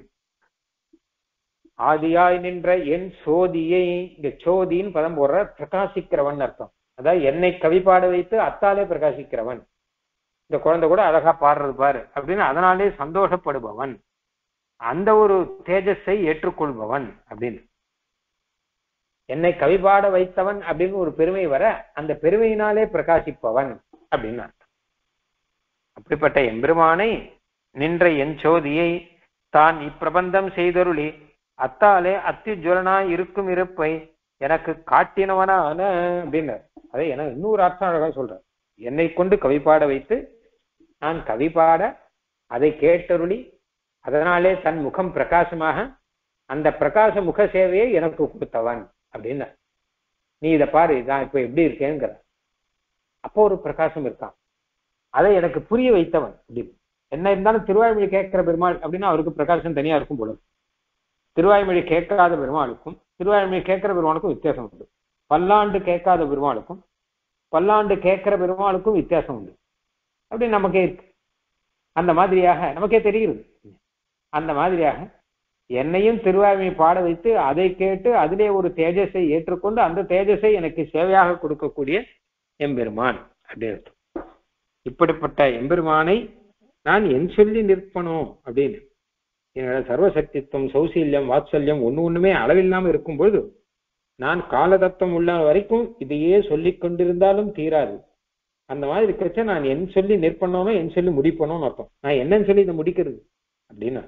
ஆதியாய் நின்ற என் சோதியை, இங்க சோதின்னு பதம் போடுற பிரகாசிக்கிறவன் அர்த்தம். அதாவது என்னை கவி பாட வைத்து அத்தாலே பிரகாசிக்கிறவன். இந்த குழந்தை கூட அழகா பாடுறது பாரு அப்படின்னு அதனாலே சந்தோஷப்படுபவன், அந்த ஒரு தேஜஸை ஏற்றுக்கொள்பவன் அப்படின்னு. என்னை கவி பாட வைத்தவன் அப்படின்னு ஒரு பெருமை வர, அந்த பெருமையினாலே பிரகாசிப்பவன் அப்படின்னு அர்த்தம். அப்படிப்பட்ட எம்பெருமானை நின்ற என் சோதியை தான் இப்பிரபந்தம் செய்தருளி அத்தாலே அத்தியுஜ்வலனாய் இருக்கும் இருப்பை எனக்கு காட்டினவனான அப்படின்னு. அதை எனக்கு இன்னொரு அர்த்தம் அழகா சொல்றேன். என்னை கொண்டு கவி பாட வைத்து நான் கவி பாட அதை கேட்டருளி அதனாலே தன் முகம் பிரகாசமாக அந்த பிரகாச முக சேவையை எனக்கு கொடுத்தவன் அப்படின்னு. நீ இதை பாரு, இதான் இப்ப எப்படி இருக்கேங்கிற. அப்போ ஒரு பிரகாசம் இருக்கான், அதை எனக்கு புரிய வைத்தவன் அப்படின்னு. என்ன இருந்தாலும் திருவாய்மொழி கேட்கிற பெருமாள் அப்படின்னா அவருக்கு பிரகாசம் தனியா இருக்கும் போல. திருவாய்மொழி கேட்காத பெருமாளுக்கும் திருவாய்மொழி கேட்கிற பெருமாளுக்கும் வித்தியாசம் உண்டு. பல்லாண்டு கேட்காத பெருமாளுக்கும் பல்லாண்டு கேட்கிற பெருமாளுக்கும் வித்தியாசம் உண்டு. அப்படி நமக்கே இருக்கு. அந்த மாதிரியாக நமக்கே தெரிகிறது. அந்த மாதிரியாக என்னையும் திருவாய்மொழி பாட வைத்து அதை கேட்டு அதிலே ஒரு தேஜஸை ஏற்றுக்கொண்டு அந்த தேஜஸை எனக்கு சேவையாக கொடுக்கக்கூடிய எம்பெருமான் அப்படின்னு. இப்படிப்பட்ட எம்பெருமானை நான் என் சொல்லி நிற்பனோ அப்படின்னு. என்னோட சர்வசக்தித்துவம், சௌசீல்யம், வாத்சல்யம் ஒண்ணுமே அளவில்லாம இருக்கும்பொழுது நான் காலதத்துவம் உள்ள வரைக்கும் இதையே சொல்லிக் கொண்டிருந்தாலும் தீராது. அந்த மாதிரி இருக்கச்ச நான் என் சொல்லி நிற்பனோனோ என் சொல்லி முடிப்பனோன்னு அர்த்தம். நான் என்னன்னு சொல்லி இதை முடிக்கிறது அப்படின்னா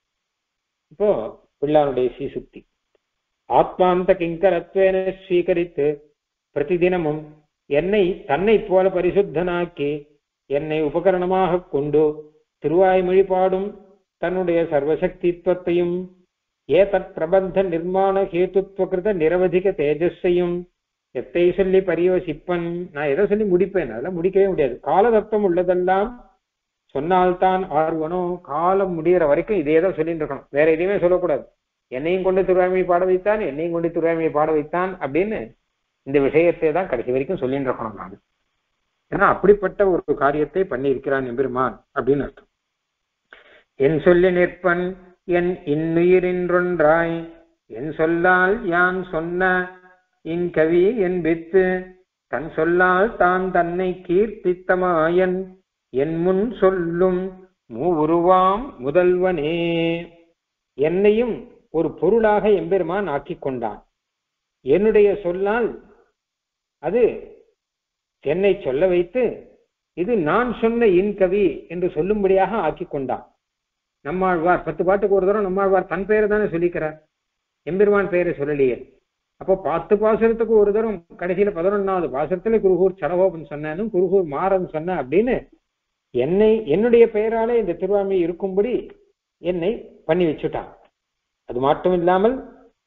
இப்போ பிள்ளாருடைய ஸ்ரீசுக்தி. ஆத்மாந்த கிங்கரத்வேன ஸ்வீகரித்து பிரதிதினமும் என்னை தன்னை போல பரிசுத்தனாக்கி என்னை உபகரணமாக கொண்டு திருவாய்மொழி பாடும் தன்னுடைய சர்வசக்தித்வத்தையும் ஏதத் பிரபந்த நிர்மாண ஹேத்துத்வகிருத நிரவதிக தேஜஸையும் எத்தை சொல்லி பரிவசிப்பன். நான் எதை சொல்லி முடிப்பேன்? அதெல்லாம் முடிக்கவே முடியாது. காலதத்துவம் உள்ளதெல்லாம் சொன்னால்தான் ஆர்வனோ. காலம் முடிகிற வரைக்கும் இதே தான் சொல்லிட்டு இருக்கணும், வேற எதையுமே சொல்லக்கூடாது. என்னையும் கொண்டு திருவாய்மொழி பாட வைத்தான், என்னையும் கொண்டு திருவாய்மொழி பாட வைத்தான் அப்படின்னு இந்த விஷயத்தை தான் கடைசி வரைக்கும் சொல்லிட்டு இருக்கணும் நான். ஏன்னா அப்படிப்பட்ட ஒரு காரியத்தை பண்ணி இருக்கிறான் எம்பெருமான் அப்படின்னு அர்த்தம். என் சொல்லி நிற்பன் என் இன்னுயிரின்றொன்றாய் என் சொல்லால் யான் சொன்ன இன்கவி என்பித்து தன் சொல்லால் தான் தன்னை கீர்த்தித்தமாயன் என் முன் சொல்லும் மூவுருவாம் முதல்வனே. என்னையும் ஒரு பொருளாக எம்பெருமான் ஆக்கி கொண்டான். என்னுடைய சொல்லால் அது என்னை சொல்ல வைத்து இது நான் சொன்ன இன்கவி என்று சொல்லும்படியாக ஆக்கி கொண்டான். நம்மாழ்வார் 10 பாட்டுக்கு ஒரு தரம் நம்மாழ்வார் தன் பெயரை தானே சொல்லிக்கிறார், எம்பெருமான் பெயரை சொல்லலையே. அப்போ 10 பாசுரத்துக்கு ஒரு தரம் கடைசியில 11வது பாசுரத்துல குருகூர் சடகோபன் சொன்னாலும் குருகூர் மாறன் சொன்ன அப்படின்னு என்னுடைய பெயராலே இந்த திருவாய்மொழி இருக்கும்படி என்னை பண்ணி வச்சுட்டான். அது மட்டும் இல்லாமல்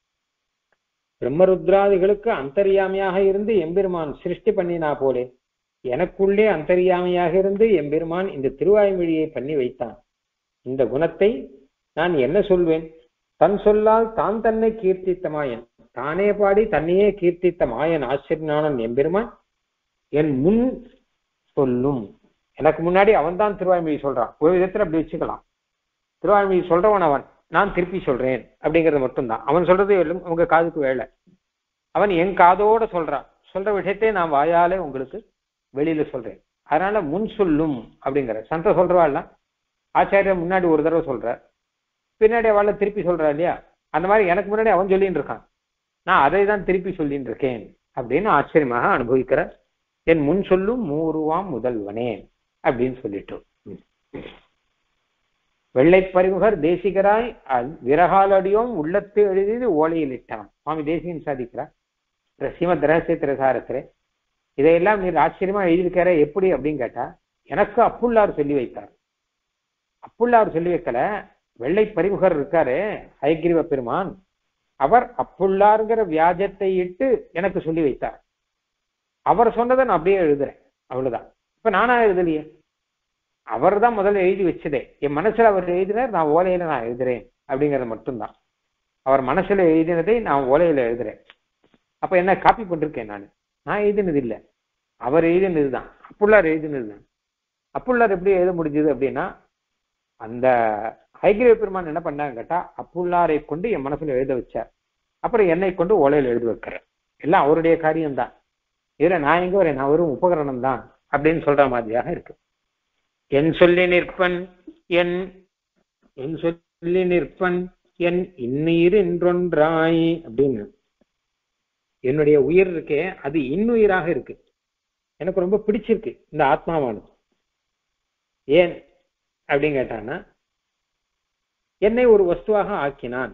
பிரம்மருத்ராதிகளுக்கு அந்தர்யாமியாக இருந்து எம்பெருமான் சிருஷ்டி பண்ணினா போலே எனக்குள்ளே அந்தர்யாமியாக இருந்து எம்பெருமான் இந்த திருவாய்மொழியை பண்ணி வைத்தான். இந்த குணத்தை நான் என்ன சொல்வேன்? தன் சொல்லால் தான் தன்னை கீர்த்தித்த மாயன், தானே பாடி தன்னையே கீர்த்தித்த மாயன் ஆச்சரியனானன் எம்பெருமான் என் முன் சொல்லும். எனக்கு முன்னாடி அவன் தான் திருவாய்மொழி சொல்றான். ஒரு விதத்துல அப்படி வச்சுக்கலாம். திருவாய்மொழி சொல்றவன் அவன், நான் திருப்பி சொல்றேன் அப்படிங்கிறது மட்டும்தான். அவன் சொல்றது உங்க காதுக்கு வேலை. அவன் என் காதோட சொல்றான். சொல்ற விஷயத்தை நான் வாயாலே உங்களுக்கு வெளியில சொல்றேன். அதனால முன் சொல்லும் அப்படிங்கிற சந்த சொல்றவாள் ஆச்சாரியர் முன்னாடி ஒரு தடவை சொல்ற, பின்னாடி அவளை திருப்பி சொல்றா இல்லையா? அந்த மாதிரி எனக்கு முன்னாடி அவன் சொல்லிட்டு இருக்கான், நான் அதை தான் திருப்பி சொல்லிட்டு இருக்கேன் அப்படின்னு ஆச்சரியமாக அனுபவிக்கிற என் முன் சொல்லும் மூருவாம் முதல்வனே அப்படின்னு சொல்லிட்டோம். வெள்ளைப்பறிமுகர் தேசிகராய் விரகாலடியோம் உள்ளத்து எழுதி ஓலையில் இட்டான். சுவாமி தேசிகன் சாதிக்கிறார் ஸ்ரீமத் ரகசிய திரசாரத்திலே. இதையெல்லாம் நீர் ஆச்சரியமா எழுதியிருக்கார எப்படி அப்படின்னு கேட்டா, எனக்கு அப்புள்ளார் சொல்லி வைத்தார். அப்புள்ளார் சொல்லி வைக்கல, வெள்ளை பரிமுகர் இருக்காரு ஹயக்கிரீவ பெருமான், அவர் அப்புள்ளாருங்கிற வியாஜத்தை இட்டு எனக்கு சொல்லி வைத்தார். அவர் சொன்னதை நான் அப்படியே எழுதுறேன், அவ்வளவுதான். இப்ப நானா எழுதலையே, அவர் தான் முதல்ல எழுதி வச்சதே. என் மனசுல அவர் எழுதினார், நான் ஓலையில நான் எழுதுறேன் அப்படிங்கிறது மட்டும்தான். அவர் மனசுல எழுதினதை நான் ஓலையில எழுதுறேன். அப்ப என்ன காப்பி பண்ணிருக்கேன்? நான் எழுதினது இல்லை, அவர் எழுதினதுதான், அப்புள்ளார் எழுதினதுதான். அப்புள்ளார் எப்படி எழுத முடிஞ்சது அப்படின்னா, அந்த ஹயக்கிரீவ பெருமான் என்ன பண்ணாங்க கேட்டா, அப்புள்ளாரை கொண்டு என் மனசுல எழுத வச்சார். அப்புறம் என்னை கொண்டு ஓலையில எழுத வைக்கிறேன். எல்லாம் அவருடைய காரியம்தான். இதுல நான் எங்க வரேன்? நான் ஒரு உபகரணம் தான் அப்படின்னு சொல்ற மாதிரியாக இருக்கு. என் சொல்லி நிற்பன் என் சொல்லி நிற்பன் என் இன்னுயிர் என்றொன்றாய் அப்படின்னு. என்னுடைய உயிர் இருக்கே அது இன்னுயிராக இருக்கு. எனக்கு ரொம்ப பிடிச்சிருக்கு இந்த ஆத்மாவானது. ஏன் அப்படின்னு கேட்டான்னா, என்னை ஒரு வஸ்துவாக ஆக்கினான்.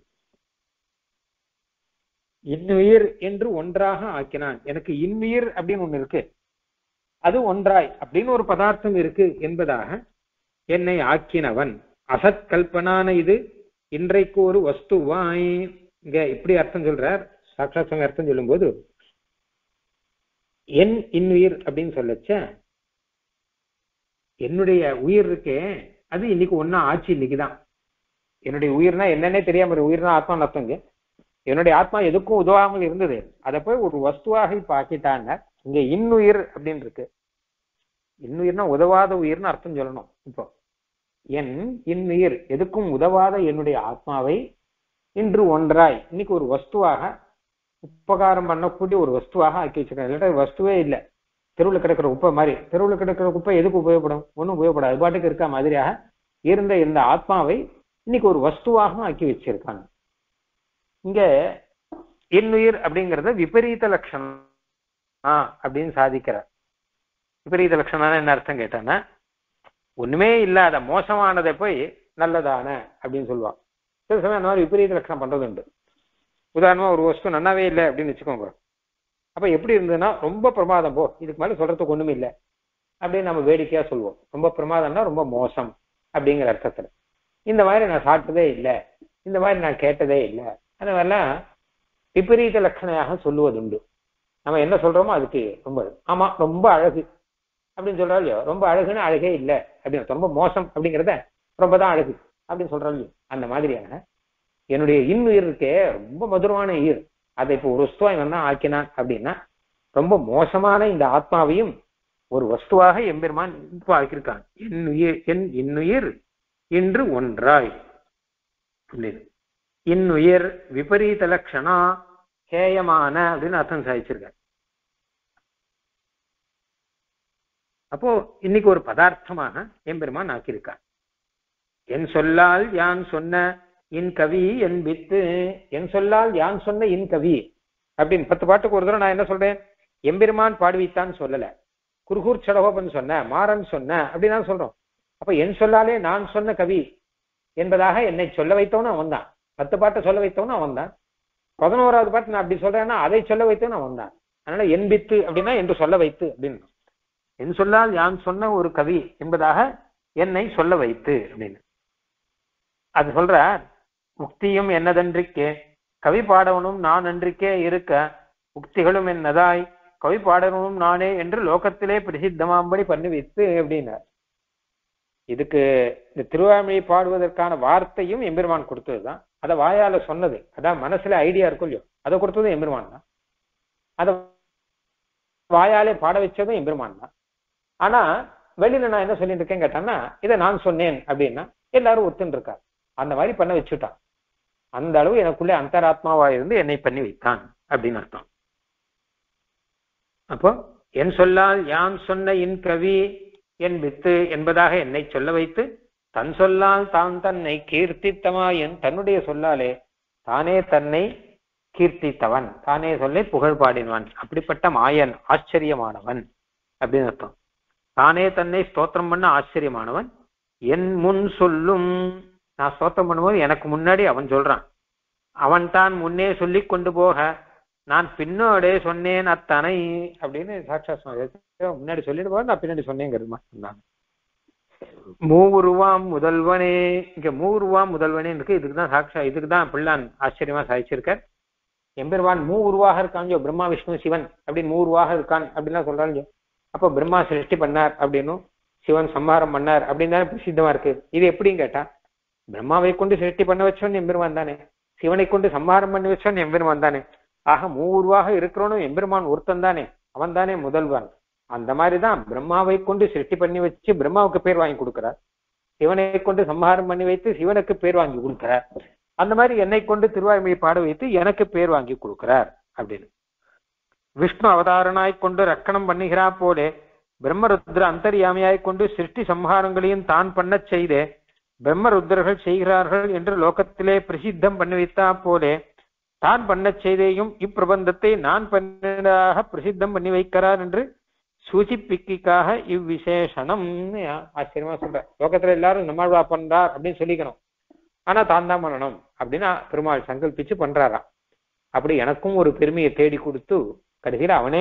இன்னுயிர் என்று ஒன்றாக ஆக்கினான். எனக்கு இன்னுயிர் அப்படின்னு ஒண்ணு இருக்கு, அது ஒன்றாய் அப்படின்னு ஒரு பதார்த்தம் இருக்கு என்பதாக என்னை ஆக்கினவன் அசத்கல்பனான இது இன்றைக்கு ஒரு வஸ்துவாய். இங்க இப்படி அர்த்தம் சொல்றார். சாட்சாத் சுவாமி அர்த்தம் சொல்லும் போது என் இன்னுயிர் அப்படின்னு சொல்லச்ச, என்னுடைய உயிர் இருக்கே அது இன்னைக்கு ஒன்னா ஆச்சு. இன்னைக்குதான் என்னுடைய உயிர்னா என்னன்னே தெரியாம உயிர்னா ஆத்மான்னு அர்த்தம். என்னுடைய ஆத்மா எதுக்கும் உதவாமல் இருந்தது, அதை போய் ஒரு வஸ்துவாக இப்ப ஆக்கிட்டாங்க. இங்க இன்னுயிர் அப்படின்னு இருக்கு. இன்னுயிர்னா உதவாத உயிர்னு அர்த்தம் சொல்லணும். இப்போ என் இன்னுயிர் எதுக்கும் உதவாத என்னுடைய ஆத்மாவை இன்று ஒன்றாய் இன்னைக்கு ஒரு வஸ்துவாக, உபகாரம் பண்ணக்கூடிய ஒரு வஸ்துவாக ஆக்கி வச்சிருக்கேன். இல்லாட்டா வஸ்துவே இல்லை, தெருவில் கிடக்கிற குப்பை மாதிரி. தெருவில் கிடக்கிற குப்பை எதுக்கு உபயோகப்படும்? ஒன்றும் உபயோகப்படாது. அது பாட்டுக்கு இருக்க மாதிரியாக இருந்த இந்த ஆத்மாவை இன்னைக்கு ஒரு வஸ்துவாக ஆக்கி வச்சிருக்காங்க. இங்க இன்னுயிர் அப்படிங்கறத விபரீத லட்சணம் அப்படின்னு சாதிக்கிறார். விபரீத லட்சணம் என்ன அர்த்தம் கேட்டானா, ஒண்ணுமே இல்லாத மோசமானதை போய் நல்லதான அப்படின்னு சொல்லுவாங்க. சில சமயம் அந்த மாதிரி விபரீத லட்சணம் பண்றது உண்டு. உதாரணமா ஒரு வஸ்து நன்னாவே இல்லை அப்படின்னு வச்சுக்கோங்க. அப்ப எப்படி இருந்ததுன்னா, ரொம்ப பிரமாதம் போ, இதுக்கு மேல சொல்றதுக்கு ஒண்ணுமே இல்லை அப்படின்னு நம்ம வேடிக்கையா சொல்லுவோம். ரொம்ப பிரமாதம்னா ரொம்ப மோசம் அப்படிங்கிற அர்த்தத்துல. இந்த மாதிரி நான் சாப்பிட்டதே இல்லை, இந்த மாதிரி நான் கேட்டதே இல்லை, அந்த மாதிரிலாம் விபரீத லட்சணையாக சொல்லுவது உண்டு. நம்ம என்ன சொல்றோமோ அதுக்கு ரொம்ப ஆமா ரொம்ப அழகு அப்படின்னு சொல்றா இல்லையோ, ரொம்ப அழகுன்னு அழகே இல்லை அப்படின்னு, ரொம்ப மோசம் அப்படிங்கிறத ரொம்ப தான் அழகு அப்படின்னு சொல்றா இல்லையோ, அந்த மாதிரியான என்னுடைய இன்னுயிர் இருக்கே ரொம்ப மதுரமான ஈர், அதை இப்போ ஒரு வஸ்துவா இவன் தான் ஆக்கினான் அப்படின்னா, ரொம்ப மோசமான இந்த ஆத்மாவையும் ஒரு வஸ்துவாக எம்பெருமான் ஆக்கியிருக்கான். என் இன்னுயிர் இன்று ஒன்றாய் அப்படின்னு. இன்னுயிர் விபரீத லட்சணா ஹேயமான அப்படின்னு அர்த்தம் சாதிச்சிருக்க. அப்போ இன்னைக்கு ஒரு பதார்த்தமாக எம்பெருமான் ஆக்கியிருக்கான். என் சொல்லால் யான் சொன்ன இன் கவி என் வித்து. என் சொல்லால் யான் சொன்ன இன் கவி அப்படின்னு 10 பாட்டுக்கு ஒரு தடவை நான் என்ன சொல்றேன், எம்பெருமான் பாடுவித்தான்னு சொல்லல, குருகூர் சடகோபன் சொன்ன, மாறன் சொன்ன அப்படின்னு தான் சொல்றோம். அப்ப என் சொல்லாலே நான் சொன்ன கவி என்பதாக என்னை சொல்ல வைத்தவனும் அவன் தான். 10 பாட்டை சொல்ல வைத்தவனும் அவன் தான். 11வது பாட்டு நான் அப்படி சொல்றேன்னா அதை சொல்ல வைத்தவனும் அவன் தான். அதனால என் வித்து அப்படின்னா என்று சொல்ல வைத்து அப்படின்னு. என் சொல்லால் யான் சொன்ன ஒரு கவி என்பதாக என்னை சொல்ல வைத்து அப்படின்னு அது சொல்ற. உக்தியும் என்னதன்றிக்கே கவி பாடவனும் நான் அன்றிக்கே இருக்க, உக்திகளும் என்னதாய் கவி பாடவனும் நானே என்று லோகத்திலே பிரசித்தமாம்படி பண்ணி வைத்து அப்படின்னார். இதுக்கு இந்த திருவாய்மொழி பாடுவதற்கான வார்த்தையும் எம்பெருமான் கொடுத்ததுதான். அதை வாயால சொன்னது, அதான் மனசுல ஐடியா இருக்கும் இல்லையோ, அதை கொடுத்ததும் எம்பெருமான் தான். அதை வாயாலே பாட வச்சதும் எம்பெருமான் தான். ஆனா வெளியில நான் என்ன சொல்லிட்டு இருக்கேன் கேட்டான்னா, இதை நான் சொன்னேன் அப்படின்னா எல்லாரும் ஒத்துன்னு இருக்கா. அந்த மாதிரி பண்ண வச்சுட்டான். அந்த அளவு எனக்குள்ளே அந்தராத்மாவா இருந்து என்னை பண்ணி வைத்தான் அப்படின்னு அர்த்தம். அப்போ என் சொல்லால் யான் சொன்ன இன் கவி என் வித்து என்பதாக என்னை சொல்ல வைத்து, தன் சொல்லால் தான் தன்னை கீர்த்தித்தமாயன் தன்னுடைய சொல்லாலே தானே தன்னை கீர்த்தித்தவன், தானே சொல்லை புகழ் பாடினவன், அப்படிப்பட்ட மாயன் ஆச்சரியமானவன் அப்படின்னு அர்த்தம். தானே தன்னை ஸ்தோத்திரம் பண்ண ஆச்சரியமானவன். என் முன் சொல்லும், நான் ஸ்தோத்திரம் பண்ணும்போது எனக்கு முன்னாடி அவன் சொல்றான். அவன் தான் முன்னே சொல்லி கொண்டு போக நான் பின்னோடே சொன்னேன் அத்தனை அப்படின்னு சாட்சாத் முன்னாடி சொல்லிட்டு போக நான் பின்னாடி சொன்னேங்கிறது சொன்னாங்க. மூவுருவாம் முதல்வனே, இங்க மூவுருவாம் முதல்வனே இருக்கு. இதுக்குதான் சாட்சா, இதுக்குதான் பிள்ளான் ஆச்சரியமா சாதிச்சிருக்கார். எம்பெருமான் உருவாக இருக்கான், பிரம்மா விஷ்ணு சிவன் அப்படின்னு உருவாக இருக்கான் அப்படின்லாம் சொல்றாங்க. அப்போ பிரம்மா சிருஷ்டி பண்ணார் அப்படின்னும் சிவன் சம்ஹாரம் பண்ணார் அப்படின்னு தானே பிரசித்தமா இருக்கு. இது எப்படின்னு கேட்டா, பிரம்மாவை கொண்டு சிருஷ்டி பண்ண வச்சோன்னு எம்பெருமான் தானே, சிவனை கொண்டு சம்ஹாரம் பண்ணி வச்சோன்னு எம்பெருமான் தானே. ஆக உருவாக இருக்கிறோன்னு எம்பெருமான் ஒருத்தன் தானே, அவன் தானே முதல்வன். அந்த மாதிரிதான் பிரம்மாவை கொண்டு சிருஷ்டி பண்ணி வச்சு பிரம்மாவுக்கு பேர் வாங்கி கொடுக்கிறார், சிவனை கொண்டு சம்ஹாரம் பண்ணி வைத்து சிவனுக்கு பேர் வாங்கி கொடுக்கிறார். அந்த மாதிரி என்னை கொண்டு திருவாய்மொழி பாட வைத்து எனக்கு பேர் வாங்கி கொடுக்கிறார் அப்படின்னு. விஷ்ணு அவதாரனாய் கொண்டு ரக்கணம் பண்ணுகிறா போலே பிரம்மருத்ர அந்தர்யாமியாய் கொண்டு சிருஷ்டி சம்ஹாரங்களையும் தான் பண்ண செய்தே பிரம்மருத்ரர்கள் செய்கிறார்கள் என்று லோகத்திலே பிரசித்தம் பண்ணி வைத்தா போலே தான் பண்ண செய்தேயும் இப்பிரபந்தத்தை நான் பண்ணதாக பிரசித்தம் பண்ணி வைக்கிறார் என்று சூசிப்பிக்காக இவ்விசேஷனம் ஆச்சரியமா சொல்ற. லோகத்துல எல்லாரும் நம்மாழ்வா பண்றார் அப்படின்னு சொல்லிக்கணும், ஆனா தான் தான் பண்ணணும் அப்படின்னா பெருமாள் சங்கல்பிச்சு பண்றாராம். அப்படி எனக்கும் ஒரு பெருமையை தேடி கொடுத்து கடைசியில அவனே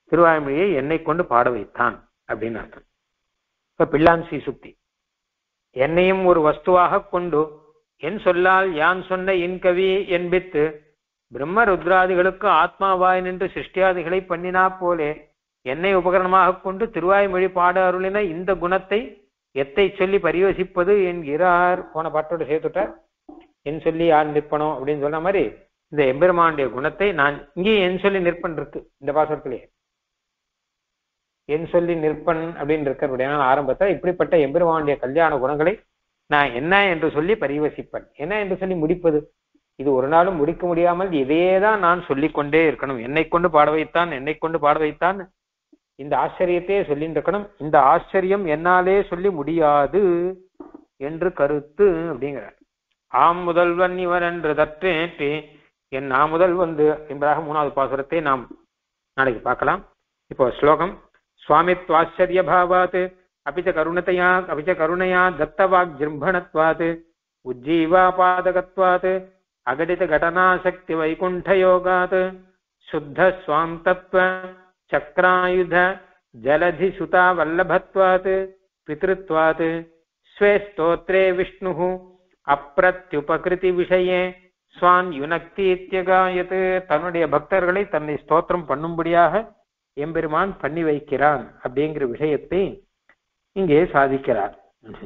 திருவாய்மொழியை என்னை கொண்டு பாட வைத்தான் அப்படின்னு அர்த்தம். இப்ப பிள்ளான் ஸ்ரீ சுக்தி என்னையும் ஒரு வஸ்துவாக கொண்டு என் சொல்லால் யான் சொன்ன என் கவி என்பித்து பிரம்ம ருத்ராதிகளுக்கு ஆத்மாவாய் நின்று சிருஷ்டியாதிகளை பண்ணினா போலே என்னை உபகரணமாக கொண்டு திருவாய்மொழி பாட அருளின இந்த குணத்தை எத்தை சொல்லி பரியோசிப்பது என்கிறார். போன பாட்டோட சேர்த்துட்டார். என் சொல்லி யார் நிற்பனோ அப்படின்னு சொன்ன மாதிரி இந்த எம்பெருமானுடைய குணத்தை நான் இங்கேயும் என் சொல்லி நிற்பன் இருக்கு இந்த பாசத்திலேயே. என் சொல்லி நிற்பன் அப்படின்னு இருக்கிற ஆரம்பத்தை இப்படிப்பட்ட எம்பெருமானுடைய கல்யாண குணங்களை நான் என்ன என்று சொல்லி பரிவசிப்பன். என்ன என்று சொல்லி முடிப்பது? இது ஒரு நாளும் முடிக்க முடியாமல் இதையேதான் நான் சொல்லிக் கொண்டே இருக்கணும். என்னை கொண்டு பாட வைத்தான், என்னை கொண்டு பாட வைத்தான், இந்த ஆச்சரியத்தையே சொல்லிட்டு இருக்கணும். இந்த ஆச்சரியம் என்னாலே சொல்லி முடியாது என்று கருத்து அப்படிங்கிறார். ஆம் முதல்வன் இவர் என்று தற்றேற்றி என் நான் முதல் வந்து என்பதாக 3வது பாசுரத்தை நாம் நாளைக்கு பார்க்கலாம். இப்போ ஸ்லோகம். சுவாமித்வாச்சரிய பாவாத் அபிச்ச கருணையா தத்தவாக் ஜிம்பணத்வாத் உஜ்ஜீவாபாதகத்வாத் அகடித கடனாசக்தி வைகுண்ட யோகாத் சுத்த ஸ்வாம் தத்வ சக்ராயுத ஜலதி சுதா வல்லபத்வாத் பித்ருத்வாத் ஸ்வே ஸ்தோத்ரே விஷ்ணு அப்ரத்யுபகிருதி விஷயே ஸ்வான் யுனக்தி இத்யகாயத். தன்னுடைய பக்தர்களை தன்னை ஸ்தோத்திரம் பண்ணும்படியாக எம்பெருமான் பண்ணி வைக்கிறான் அப்படிங்கிற விஷயத்தை இங்கே சாதிக்கிறார்.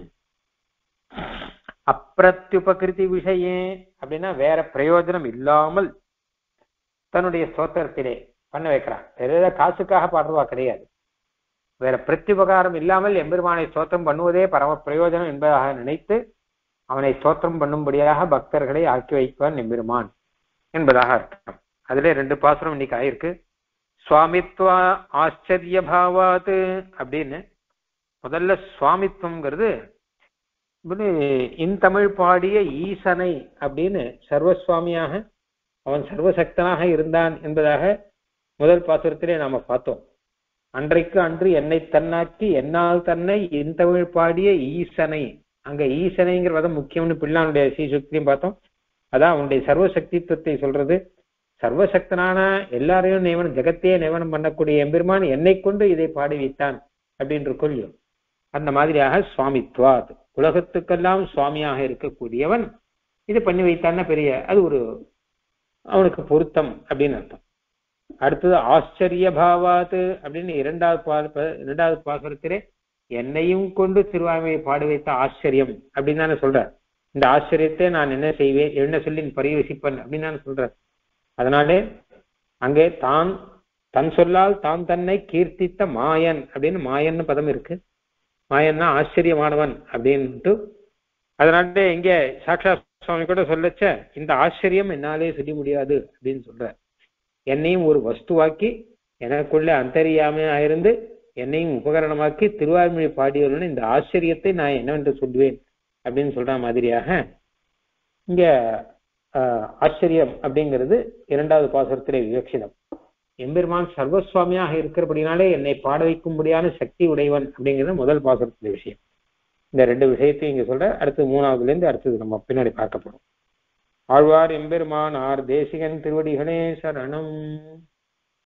அப்ரத்யுபகிருதி விஷயே அப்படின்னா வேற பிரயோஜனம் இல்லாமல் தன்னுடைய ஸ்தோத்திரத்திலே பண்ண வைக்கிறான். வேற காசுக்காக பாடுறவா கிடையாது. வேற பிரத்யுபகாரம் இல்லாமல் எம்பெருமானை ஸ்தோத்திரம் பண்ணுவதே பரம பிரயோஜனம் என்பதாக நினைத்து அவனை ஸ்தோத்திரம் பண்ணும்படியாக பக்தர்களை ஆக்கி வைப்பான் எம்பெருமான் என்பதாக அர்த்தம். அதுல 2 பாசுரம் இன்னைக்கு ஆயிருக்கு. சுவாமித்வா ஆச்சரிய பாவாத் அப்படின்னு முதல்ல சுவாமித்வம்ங்கிறது இன்தமிழ் பாடிய ஈசனை அப்படின்னு சர்வசுவாமியாக அவன் சர்வசக்தனாக இருந்தான் என்பதாக முதல் பாசுரத்திலே நாம பார்த்தோம். அன்றைக்கு அன்று என்னை தன்னாக்கி என்னால் தன்னை இன்தமிழ் பாடிய ஈசனை, அங்க ஈசனைங்கிற பதம் முக்கியம்னு பிள்ளானுடைய ஸ்ரீசுக்தியும் பார்த்தோம். அதான் அவனுடைய சர்வசக்தித்துவத்தை சொல்றது. சர்வசக்தனான எல்லாரையும் நியமனம், ஜெகத்தையே நியமனம் பண்ணக்கூடிய எம்பெருமான் என்னை கொண்டு இதை பாடி வைத்தான் அப்படின்ற கொள்ளும். அந்த மாதிரியாக சுவாமித்வாத் உலகத்துக்கெல்லாம் சுவாமியாக இருக்கக்கூடியவன் இது பண்ணி வைத்தான்னா பெரிய அது ஒரு அவனுக்கு பொருத்தம் அப்படின்னு அர்த்தம். அடுத்தது ஆச்சரிய பாவாத் அப்படின்னு 2வது பாசுரத்திலே என்னையும் கொண்டு திருவாய்மையை பாடி வைத்த ஆச்சரியம் அப்படின்னு தானே சொல்றார். இந்த ஆச்சரியத்தை நான் என்ன செய்வேன், என்ன சொல்லி பரிவசிப்பன் அப்படின்னு தானே சொல்றார். அதனாலே அங்கே தன் சொல்லால் தான் தன்னை கீர்த்தித்த மாயன் அப்படின்னு மாயன்னு பதம் இருக்கு. மாயன்னா ஆச்சரியமானவன் அப்படின்ட்டு. அதனால இங்கே சாக்ஷா சுவாமி கூட சொல்லச்ச இந்த ஆச்சரியம் என்னாலே சொல்லி முடியாது அப்படின்னு சொல்ற. என்னையும் ஒரு வஸ்துவாக்கி எனக்குள்ள அந்தரியாமையா இருந்து என்னையும் உபகரணமாக்கி திருவாய்மொழி பாடியவர்கள் இந்த ஆச்சரியத்தை நான் என்னவென்று சொல்வேன் அப்படின்னு சொல்ற மாதிரியாக இங்க ஆச்சரியம் அப்படிங்கிறது 2வது பாசுரத்திலே விவக்ஷிதம். எம்பெருமான் சர்வசுவாமியாக இருக்கிறபடினாலே என்னை பாட வைக்கும்படியான சக்தி உடையவன் அப்படிங்கிறது முதல் பாசுரத்திலே விஷயம். இந்த 2 விஷயத்தையும் இங்க சொல்ற. அடுத்து 3வதுல இருந்து அடுத்தது நம்ம பின்னாடி பார்க்க போறோம். ஆழ்வார் எம்பெருமானார் தேசிகன் திருவடிகளே சரணம்.